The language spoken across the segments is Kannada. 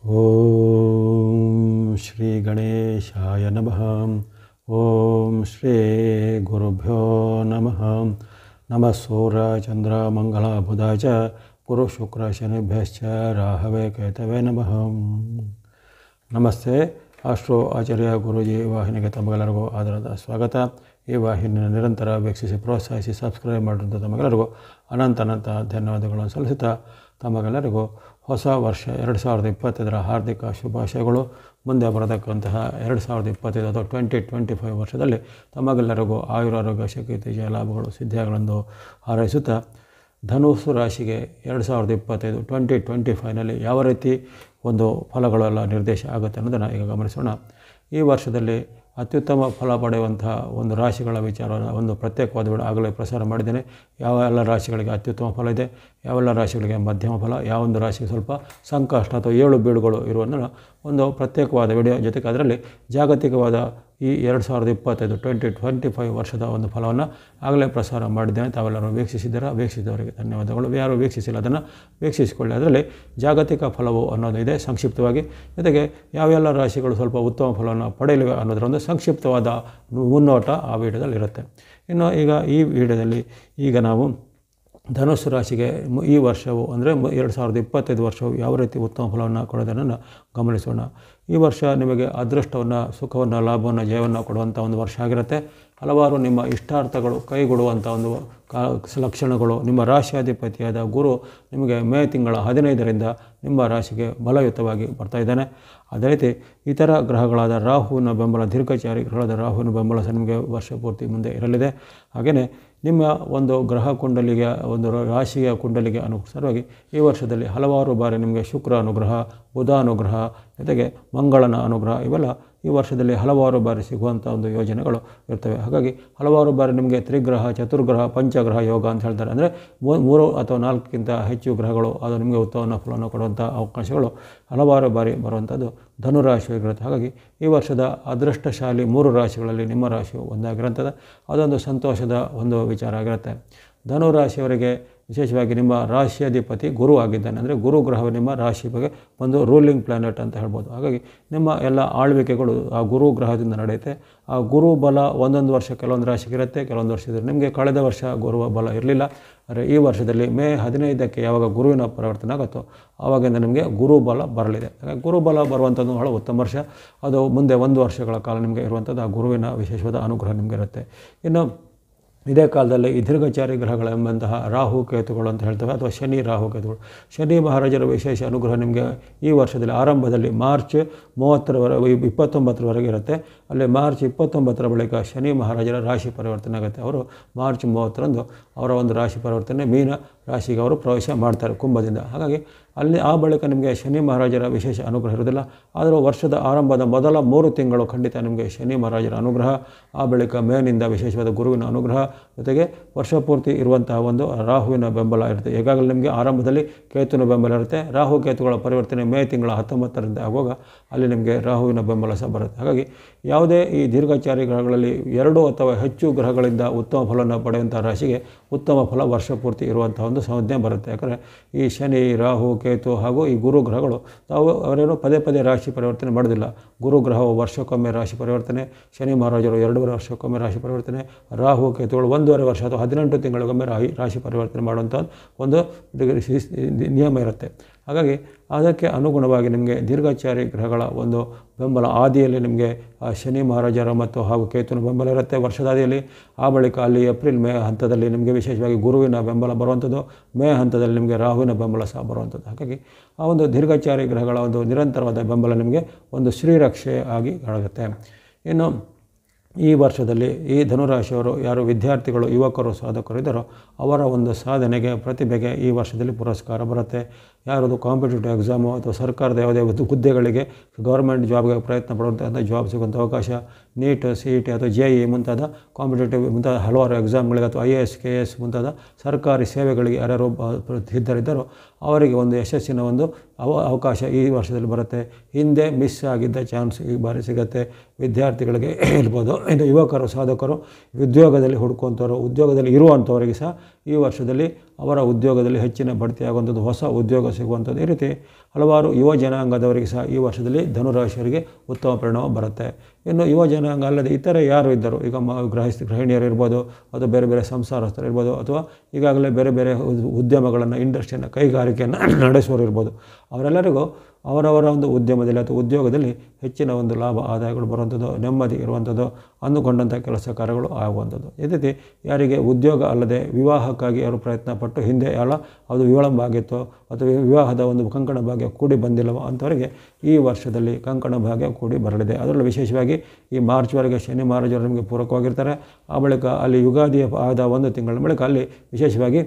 ಓಂ ಶ್ರೀ ಗಣೇಶಾಯ ನಮಃ. ಓಂ ಶ್ರೀ ಗುರುಭ್ಯೋ ನಮಃ. ನಮಃ ಸೂರ್ಯ ಚಂದ್ರ ಮಂಗಳ ಬುಧ ಚ ಗುರು ಶುಕ್ರ ಶನಿಭ್ಯಶ್ಚ ರಾಹವೇ ಕೇತವೇ ನಮಃ. ನಮಸ್ತೆ. ಆಸ್ಟ್ರೋ ಆಚಾರ್ಯ ಗುರೂಜಿ ವಾಹಿನಿಗೆ ತಮಗೆಲ್ಲರಿಗೂ ಆದರದ ಸ್ವಾಗತ. ಈ ವಾಹಿನಿಯನ್ನು ನಿರಂತರ ವೀಕ್ಷಿಸಿ ಪ್ರೋತ್ಸಾಹಿಸಿ ಸಬ್ಸ್ಕ್ರೈಬ್ ಮಾಡಿದಂಥ ತಮಗೆಲ್ಲರಿಗೂ ಅನಂತ ಧನ್ಯವಾದಗಳನ್ನು ಸಲ್ಲಿಸುತ್ತಾ ತಮಗೆಲ್ಲರಿಗೂ ಹೊಸ ವರ್ಷ 2025 ಹಾರ್ದಿಕ ಶುಭಾಶಯಗಳು. ಮುಂದೆ ಬರತಕ್ಕಂತಹ 2025 ಅಥವಾ 2025 ವರ್ಷದಲ್ಲಿ ತಮಗೆಲ್ಲರಿಗೂ ಆಯುರಾರೋಗ್ಯ ಶಕ್ತಿ ತೇಜ ಲಾಭಗಳು ಸಿದ್ಧಿಯಾಗಲೆಂದು ಹಾರೈಸುತ್ತಾ, ಧನುಸ್ಸು ರಾಶಿಗೆ 2025 2025ನಲ್ಲಿ ಯಾವ ರೀತಿ ಒಂದು ಫಲಗಳೆಲ್ಲ ನಿರ್ದೇಶ ಆಗುತ್ತೆ ಅನ್ನೋದನ್ನು ಈಗ ಗಮನಿಸೋಣ. ಈ ವರ್ಷದಲ್ಲಿ ಅತ್ಯುತ್ತಮ ಫಲ ಪಡೆಯುವಂತಹ ಒಂದು ರಾಶಿಗಳ ವಿಚಾರವನ್ನು ಒಂದು ಪ್ರತ್ಯೇಕವಾದ ವಿಡಿಯೋ ಆಗಲೇ ಪ್ರಸಾರ ಮಾಡಿದ್ದೇನೆ. ಯಾವೆಲ್ಲ ರಾಶಿಗಳಿಗೆ ಅತ್ಯುತ್ತಮ ಫಲ ಇದೆ, ಯಾವೆಲ್ಲ ರಾಶಿಗಳಿಗೆ ಮಧ್ಯಮ ಫಲ, ಯಾವೊಂದು ರಾಶಿಗೆ ಸ್ವಲ್ಪ ಸಂಕಷ್ಟ ಅಥವಾ ಏಳು ಬೀಳುಗಳು ಇರುವುದನ್ನು ಒಂದು ಪ್ರತ್ಯೇಕವಾದ ವಿಡಿಯೋ ಜೊತೆಗೆ ಅದರಲ್ಲಿ ಜಾಗತಿಕವಾದ ಈ 2025 2025 ವರ್ಷದ ಒಂದು ಫಲವನ್ನು ಆಗಲೇ ಪ್ರಸಾರ ಮಾಡಿದ್ದೇನೆ. ತಾವೆಲ್ಲರೂ ವೀಕ್ಷಿಸಿದ್ದೀರಾ? ವೀಕ್ಷಿಸಿದವರಿಗೆ ಧನ್ಯವಾದಗಳು. ಯಾರು ವೀಕ್ಷಿಸಿಲ್ಲ ಅದನ್ನು ವೀಕ್ಷಿಸಿಕೊಳ್ಳಿ. ಅದರಲ್ಲಿ ಜಾಗತಿಕ ಫಲವು ಅನ್ನೋದು ಇದೆ ಸಂಕ್ಷಿಪ್ತವಾಗಿ, ಜೊತೆಗೆ ಯಾವೆಲ್ಲ ರಾಶಿಗಳು ಸ್ವಲ್ಪ ಉತ್ತಮ ಫಲವನ್ನು ಪಡೆಯಲಿವೆ ಅನ್ನೋದರ ಒಂದು ಸಂಕ್ಷಿಪ್ತವಾದ ಮುನ್ನೋಟ ಆ ವಿಡಿಯೋದಲ್ಲಿ ಇರುತ್ತೆ. ಇನ್ನು ಈಗ ಈ ವಿಡಿಯೋದಲ್ಲಿ ಈಗ ನಾವು ಧನುಸ್ಸು ರಾಶಿಗೆ ಈ ವರ್ಷವು ಅಂದರೆ 2025 ವರ್ಷವು ಯಾವ ರೀತಿ ಉತ್ತಮ ಫಲವನ್ನು ಕೊಡೋದನ್ನು ಗಮನಿಸೋಣ. ಈ ವರ್ಷ ನಿಮಗೆ ಅದೃಷ್ಟವನ್ನು, ಸುಖವನ್ನು, ಲಾಭವನ್ನು, ಜಯವನ್ನು ಕೊಡುವಂಥ ಒಂದು ವರ್ಷ ಆಗಿರುತ್ತೆ. ಹಲವಾರು ನಿಮ್ಮ ಇಷ್ಟಾರ್ಥಗಳು ಕೈಗೂಡುವಂಥ ಒಂದು ಲಕ್ಷಣಗಳು. ನಿಮ್ಮ ರಾಶಿಯಾಧಿಪತಿಯಾದ ಗುರು ನಿಮಗೆ ಮೇ ತಿಂಗಳ 15ರಿಂದ ನಿಮ್ಮ ರಾಶಿಗೆ ಬಲಯುತವಾಗಿ ಬರ್ತಾ ಇದ್ದಾನೆ. ಅದೇ ರೀತಿ ಇತರ ಗ್ರಹಗಳಾದ ರಾಹುವಿನ ಬೆಂಬಲ, ದೀರ್ಘಚಾರಿ ಗ್ರಹಗಳಾದ ರಾಹುವಿನ ಬೆಂಬಲ ಸಹ ನಿಮಗೆ ವರ್ಷ ಪೂರ್ತಿ ಮುಂದೆ ಇರಲಿದೆ. ಹಾಗೆಯೇ ನಿಮ್ಮ ಒಂದು ಗ್ರಹ ಕುಂಡಲಿಗೆ, ಒಂದು ರಾಶಿಯ ಕುಂಡಲಿಗೆ ಅನುಸಾರವಾಗಿ ಈ ವರ್ಷದಲ್ಲಿ ಹಲವಾರು ಬಾರಿ ನಿಮಗೆ ಶುಕ್ರ ಅನುಗ್ರಹ, ಬುಧ ಅನುಗ್ರಹ, ಜೊತೆಗೆ ಮಂಗಳನ ಅನುಗ್ರಹ ಇವೆಲ್ಲ ಈ ವರ್ಷದಲ್ಲಿ ಹಲವಾರು ಬಾರಿ ಸಿಗುವಂಥ ಒಂದು ಯೋಜನೆಗಳು ಇರ್ತವೆ. ಹಾಗಾಗಿ ಹಲವಾರು ಬಾರಿ ನಿಮಗೆ ತ್ರಿಗ್ರಹ, ಚತುರ್ಗ್ರಹ, ಪಂಚಗ್ರಹ ಯೋಗ ಅಂತ ಹೇಳ್ತಾರೆ. ಅಂದರೆ 3 ಅಥವಾ 4ಕ್ಕಿಂತ ಹೆಚ್ಚು ಗ್ರಹಗಳು ಅದು ನಿಮಗೆ ಉತ್ತಮ ಫಲವನ್ನು ಕೊಡುವಂಥ ಅವಕಾಶಗಳು ಹಲವಾರು ಬಾರಿ ಬರುವಂಥದ್ದು ಧನುರಾಶಿಯಾಗಿರುತ್ತೆ. ಹಾಗಾಗಿ ಈ ವರ್ಷದ ಅದೃಷ್ಟಶಾಲಿ 3 ರಾಶಿಗಳಲ್ಲಿ ನಿಮ್ಮ ರಾಶಿಯು ಒಂದಾಗಿರುತ್ತದೆ. ಅದೊಂದು ಸಂತೋಷದ ಒಂದು ವಿಚಾರ ಆಗಿರುತ್ತೆ. ಧನುರಾಶಿಯವರಿಗೆ ವಿಶೇಷವಾಗಿ ನಿಮ್ಮ ರಾಶಿಯಾಧಿಪತಿ ಗುರು ಆಗಿದ್ದಾನೆ. ಅಂದರೆ ಗುರು ಗ್ರಹವು ನಿಮ್ಮ ರಾಶಿ ಬಗ್ಗೆ ಒಂದು ರೂಲಿಂಗ್ ಪ್ಲಾನೆಟ್ ಅಂತ ಹೇಳ್ಬೋದು. ಹಾಗಾಗಿ ನಿಮ್ಮ ಎಲ್ಲ ಆಳ್ವಿಕೆಗಳು ಆ ಗುರು ಗ್ರಹದಿಂದ ನಡೆಯುತ್ತೆ. ಆ ಗುರು ಬಲ ಒಂದೊಂದು ವರ್ಷ ಕೆಲವೊಂದು ರಾಶಿಗೆ ಇರುತ್ತೆ, ಕೆಲವೊಂದು ವರ್ಷದಲ್ಲಿ ನಿಮಗೆ ಕಳೆದ ವರ್ಷ ಗುರುವ ಬಲ ಇರಲಿಲ್ಲ. ಆದರೆ ಈ ವರ್ಷದಲ್ಲಿ ಮೇ 15ಕ್ಕೆ ಯಾವಾಗ ಗುರುವಿನ ಪರಿವರ್ತನೆ ಆಗುತ್ತೋ ಆವಾಗಿಂದ ನಿಮಗೆ ಗುರು ಬಲ ಬರಲಿದೆ. ಹಾಗಾಗಿ ಗುರು ಬಲ ಬರುವಂಥದ್ದು ಬಹಳ ಉತ್ತಮ ವರ್ಷ. ಅದು ಮುಂದೆ 1 ವರ್ಷಗಳ ಕಾಲ ನಿಮಗೆ ಇರುವಂಥದ್ದು ಆ ಗುರುವಿನ ವಿಶೇಷವಾದ ಅನುಗ್ರಹ ನಿಮಗೆ ಇರುತ್ತೆ. ಇನ್ನು ಇದೇ ಕಾಲದಲ್ಲಿ ಈ ದೀರ್ಘಚಾರಿ ಗ್ರಹಗಳೆಂಬಂತಹ ರಾಹು ಕೇತುಗಳು ಅಂತ ಹೇಳ್ತೇವೆ, ಅಥವಾ ಶನಿ ರಾಹು ಕೇತುಗಳು. ಶನಿ ಮಹಾರಾಜರ ವಿಶೇಷ ಅನುಗ್ರಹ ನಿಮಗೆ ಈ ವರ್ಷದಲ್ಲಿ ಆರಂಭದಲ್ಲಿ ಮಾರ್ಚ್ 29ರವರೆಗೆ ಇರುತ್ತೆ. ಅಲ್ಲಿ ಮಾರ್ಚ್ 29ರ ಬಳಿಕ ಶನಿ ಮಹಾರಾಜರ ರಾಶಿ ಪರಿವರ್ತನೆ ಆಗುತ್ತೆ. ಅವರು ಮಾರ್ಚ್ 30ರಂದು ಅವರ ಒಂದು ರಾಶಿ ಪರಿವರ್ತನೆ ಮೀನ ರಾಶಿಗೆ ಅವರು ಪ್ರವೇಶ ಮಾಡ್ತಾರೆ ಕುಂಭದಿಂದ. ಹಾಗಾಗಿ ಅಲ್ಲಿ ಆ ಬಳಿಕ ನಿಮಗೆ ಶನಿ ಮಹಾರಾಜರ ವಿಶೇಷ ಅನುಗ್ರಹ ಇರೋದಿಲ್ಲ. ಆದರೂ ವರ್ಷದ ಆರಂಭದ ಮೊದಲ 3 ತಿಂಗಳು ಖಂಡಿತ ನಿಮಗೆ ಶನಿ ಮಹಾರಾಜರ ಅನುಗ್ರಹ, ಆ ಬಳಿಕ ಮೇನಿಂದ ವಿಶೇಷವಾದ ಗುರುವಿನ ಅನುಗ್ರಹ, ಜೊತೆಗೆ ವರ್ಷ ಪೂರ್ತಿ ಇರುವಂತಹ ಒಂದು ರಾಹುವಿನ ಬೆಂಬಲ ಇರುತ್ತೆ. ಈಗಾಗಲೇ ನಿಮಗೆ ಆರಂಭದಲ್ಲಿ ಕೇತುವಿನ ಬೆಂಬಲ ಇರುತ್ತೆ. ರಾಹು ಕೇತುಗಳ ಪರಿವರ್ತನೆ ಮೇ ತಿಂಗಳ 19ರಿಂದ ಆಗುವಾಗ ಅಲ್ಲಿ ನಿಮಗೆ ರಾಹುವಿನ ಬೆಂಬಲ ಸಹ ಬರುತ್ತೆ. ಹಾಗಾಗಿ ಯಾವುದೇ ಈ ದೀರ್ಘಚಾರಿ ಗ್ರಹಗಳಲ್ಲಿ 2 ಅಥವಾ ಹೆಚ್ಚು ಗ್ರಹಗಳಿಂದ ಉತ್ತಮ ಫಲವನ್ನು ಪಡೆಯುವಂಥ ರಾಶಿಗೆ ಉತ್ತಮ ಫಲ ವರ್ಷ ಪೂರ್ತಿ ಇರುವಂಥ ಒಂದು ಸಂಜ್ಞೆ ಬರುತ್ತೆ. ಯಾಕಂದರೆ ಈ ಶನಿ, ರಾಹು, ಕೇತು ಹಾಗೂ ಈ ಗುರು ಗ್ರಹಗಳು ತಾವು ಅವರೇನು ಪದೇ ಪದೇ ರಾಶಿ ಪರಿವರ್ತನೆ ಮಾಡೋದಿಲ್ಲ. ಗುರು ಗ್ರಹವು ವರ್ಷಕ್ಕೊಮ್ಮೆ ರಾಶಿ ಪರಿವರ್ತನೆ, ಶನಿ ಮಹಾರಾಜರು 2 ವರ್ಷಕ್ಕೊಮ್ಮೆ ರಾಶಿ ಪರಿವರ್ತನೆ, ರಾಹು ಕೇತುಗಳು 1.5 ವರ್ಷ ಅಥವಾ 18 ತಿಂಗಳಿಗೊಮ್ಮೆ ರಾಶಿ ಪರಿವರ್ತನೆ ಮಾಡುವಂಥ ಒಂದು ನಿಯಮ ಇರುತ್ತೆ. ಹಾಗಾಗಿ ಅದಕ್ಕೆ ಅನುಗುಣವಾಗಿ ನಿಮಗೆ ದೀರ್ಘಚಾರಿ ಗ್ರಹಗಳ ಒಂದು ಬೆಂಬಲ ಆದಿಯಲ್ಲಿ ನಿಮಗೆ ಶನಿ ಮಹಾರಾಜರ ಮತ್ತು ಹಾಗೂ ಕೇತುವಿನ ಬೆಂಬಲ ಇರುತ್ತೆ ವರ್ಷದಾದಿಯಲ್ಲಿ. ಆ ಬಳಿಕ ಅಲ್ಲಿ ಏಪ್ರಿಲ್ ಮೇ ಹಂತದಲ್ಲಿ ನಿಮಗೆ ವಿಶೇಷವಾಗಿ ಗುರುವಿನ ಬೆಂಬಲ ಬರುವಂಥದ್ದು, ಮೇ ಹಂತದಲ್ಲಿ ನಿಮಗೆ ರಾಹುವಿನ ಬೆಂಬಲ ಸಹ ಬರುವಂಥದ್ದು. ಹಾಗಾಗಿ ಆ ಒಂದು ದೀರ್ಘಚಾರಿ ಗ್ರಹಗಳ ಒಂದು ನಿರಂತರವಾದ ಬೆಂಬಲ ನಿಮಗೆ ಒಂದು ಶ್ರೀರಕ್ಷೆ ಆಗಿ ಆಗುತ್ತೆ. ಇನ್ನು ಈ ವರ್ಷದಲ್ಲಿ ಈ ಧನುರಾಶಿಯವರು ಯಾರು ವಿದ್ಯಾರ್ಥಿಗಳು, ಯುವಕರು, ಸಾಧಕರು ಇದ್ದಾರೋ ಅವರ ಒಂದು ಸಾಧನೆಗೆ, ಪ್ರತಿಭೆಗೆ ಈ ವರ್ಷದಲ್ಲಿ ಪುರಸ್ಕಾರ ಬರುತ್ತೆ. ಯಾರದು ಕಾಂಪಿಟೇಟಿವ್ ಎಕ್ಸಾಮು ಅಥವಾ ಸರ್ಕಾರದ ಯಾವುದೇ ಹುದ್ದೆಗಳಿಗೆ, ಗೌರ್ಮೆಂಟ್ ಜಾಬ್ಗೆ ಪ್ರಯತ್ನ ಪಡುವಂಥ ಜಾಬ್ ಸಿಗುವಂಥ ಅವಕಾಶ, ನೀಟ್, CET ಅಥವಾ JEE ಮುಂತಾದ ಕಾಂಪಿಟೇಟಿವ್ ಮುಂತಾದ ಹಲವಾರು ಎಕ್ಸಾಮ್ಗಳಿಗೆ ಅಥವಾ IAS KS ಮುಂತಾದ ಸರ್ಕಾರಿ ಸೇವೆಗಳಿಗೆ ಯಾರ್ಯಾರು ಸಿದ್ಧರಿದ್ದಾರೋ ಅವರಿಗೆ ಒಂದು ಯಶಸ್ಸಿನ ಒಂದು ಅವಕಾಶ ಈ ವರ್ಷದಲ್ಲಿ ಬರುತ್ತೆ. ಹಿಂದೆ ಮಿಸ್ ಆಗಿದ್ದ ಚಾನ್ಸ್ ಈ ಬಾರಿ ಸಿಗುತ್ತೆ ವಿದ್ಯಾರ್ಥಿಗಳಿಗೆ ಇರ್ಬೋದು. ಇನ್ನು ಯುವಕರು, ಸಾಧಕರು, ಉದ್ಯೋಗದಲ್ಲಿ ಹುಡುಕುವಂಥವ್ರು, ಉದ್ಯೋಗದಲ್ಲಿ ಇರುವಂಥವರಿಗೆ ಸಹ ಈ ವರ್ಷದಲ್ಲಿ ಅವರ ಉದ್ಯೋಗದಲ್ಲಿ ಹೆಚ್ಚಿನ ಬಡ್ತಿಯಾಗುವಂಥದ್ದು, ಹೊಸ ಉದ್ಯೋಗ ಸಿಗುವಂಥದ್ದು. ಈ ರೀತಿ ಹಲವಾರು ಯುವ ಜನಾಂಗದವರಿಗೆ ಸಹ ಈ ವರ್ಷದಲ್ಲಿ ಧನುರಾಶಿಯವರಿಗೆ ಉತ್ತಮ ಪರಿಣಾಮ ಬರುತ್ತೆ. ಇನ್ನು ಯುವ ಜನಾಂಗ ಅಲ್ಲದೆ ಇತರೆ ಯಾರು ಇದ್ದರು, ಈಗ ಗೃಹಿಣಿಯರು ಇರ್ಬೋದು, ಅಥವಾ ಬೇರೆ ಬೇರೆ ಸಂಸಾರಸ್ಥರು ಇರ್ಬೋದು, ಅಥವಾ ಈಗಾಗಲೇ ಬೇರೆ ಬೇರೆ ಉದ್ಯಮಗಳನ್ನು, ಇಂಡಸ್ಟ್ರಿಯನ್ನು, ಕೈಗಾರಿಕೆಯನ್ನು ನಡೆಸುವವರು ಇರ್ಬೋದು, ಅವರೆಲ್ಲರಿಗೂ ಅವರವರ ಒಂದು ಉದ್ಯಮದಲ್ಲಿ ಅಥವಾ ಉದ್ಯೋಗದಲ್ಲಿ ಹೆಚ್ಚಿನ ಒಂದು ಲಾಭ ಆದಾಯಗಳು ಬರುವಂಥದ್ದು, ನೆಮ್ಮದಿ ಇರುವಂಥದ್ದು, ಅಂದುಕೊಂಡಂಥ ಕೆಲಸ ಕಾರ್ಯಗಳು ಆಗುವಂಥದ್ದು. ಈ ರೀತಿ ಯಾರಿಗೆ ಉದ್ಯೋಗ ಅಲ್ಲದೆ ವಿವಾಹಕ್ಕಾಗಿ ಅವರು ಪ್ರಯತ್ನ ಪಟ್ಟು ಹಿಂದೆ ಅದು ವಿಳಂಬ ಆಗಿತ್ತು ಅಥವಾ ವಿವಾಹದ ಒಂದು ಕಂಕಣ ಭಾಗ್ಯ ಕೂಡಿ ಬಂದಿಲ್ಲವೋ ಅಂಥವರಿಗೆ ಈ ವರ್ಷದಲ್ಲಿ ಕಂಕಣ ಭಾಗ್ಯ ಕೂಡಿ ಬರಲಿದೆ. ಅದರಲ್ಲೂ ವಿಶೇಷವಾಗಿ ಈ ಮಾರ್ಚ್ವರೆಗೆ ಶನಿ ಮಹಾರಾಜರು ನಿಮಗೆ ಪೂರಕವಾಗಿರ್ತಾರೆ. ಆ ಬಳಿಕ ಅಲ್ಲಿ ಯುಗಾದಿಯ ಆದ ಒಂದು ತಿಂಗಳ ಬಳಿಕ ಅಲ್ಲಿ ವಿಶೇಷವಾಗಿ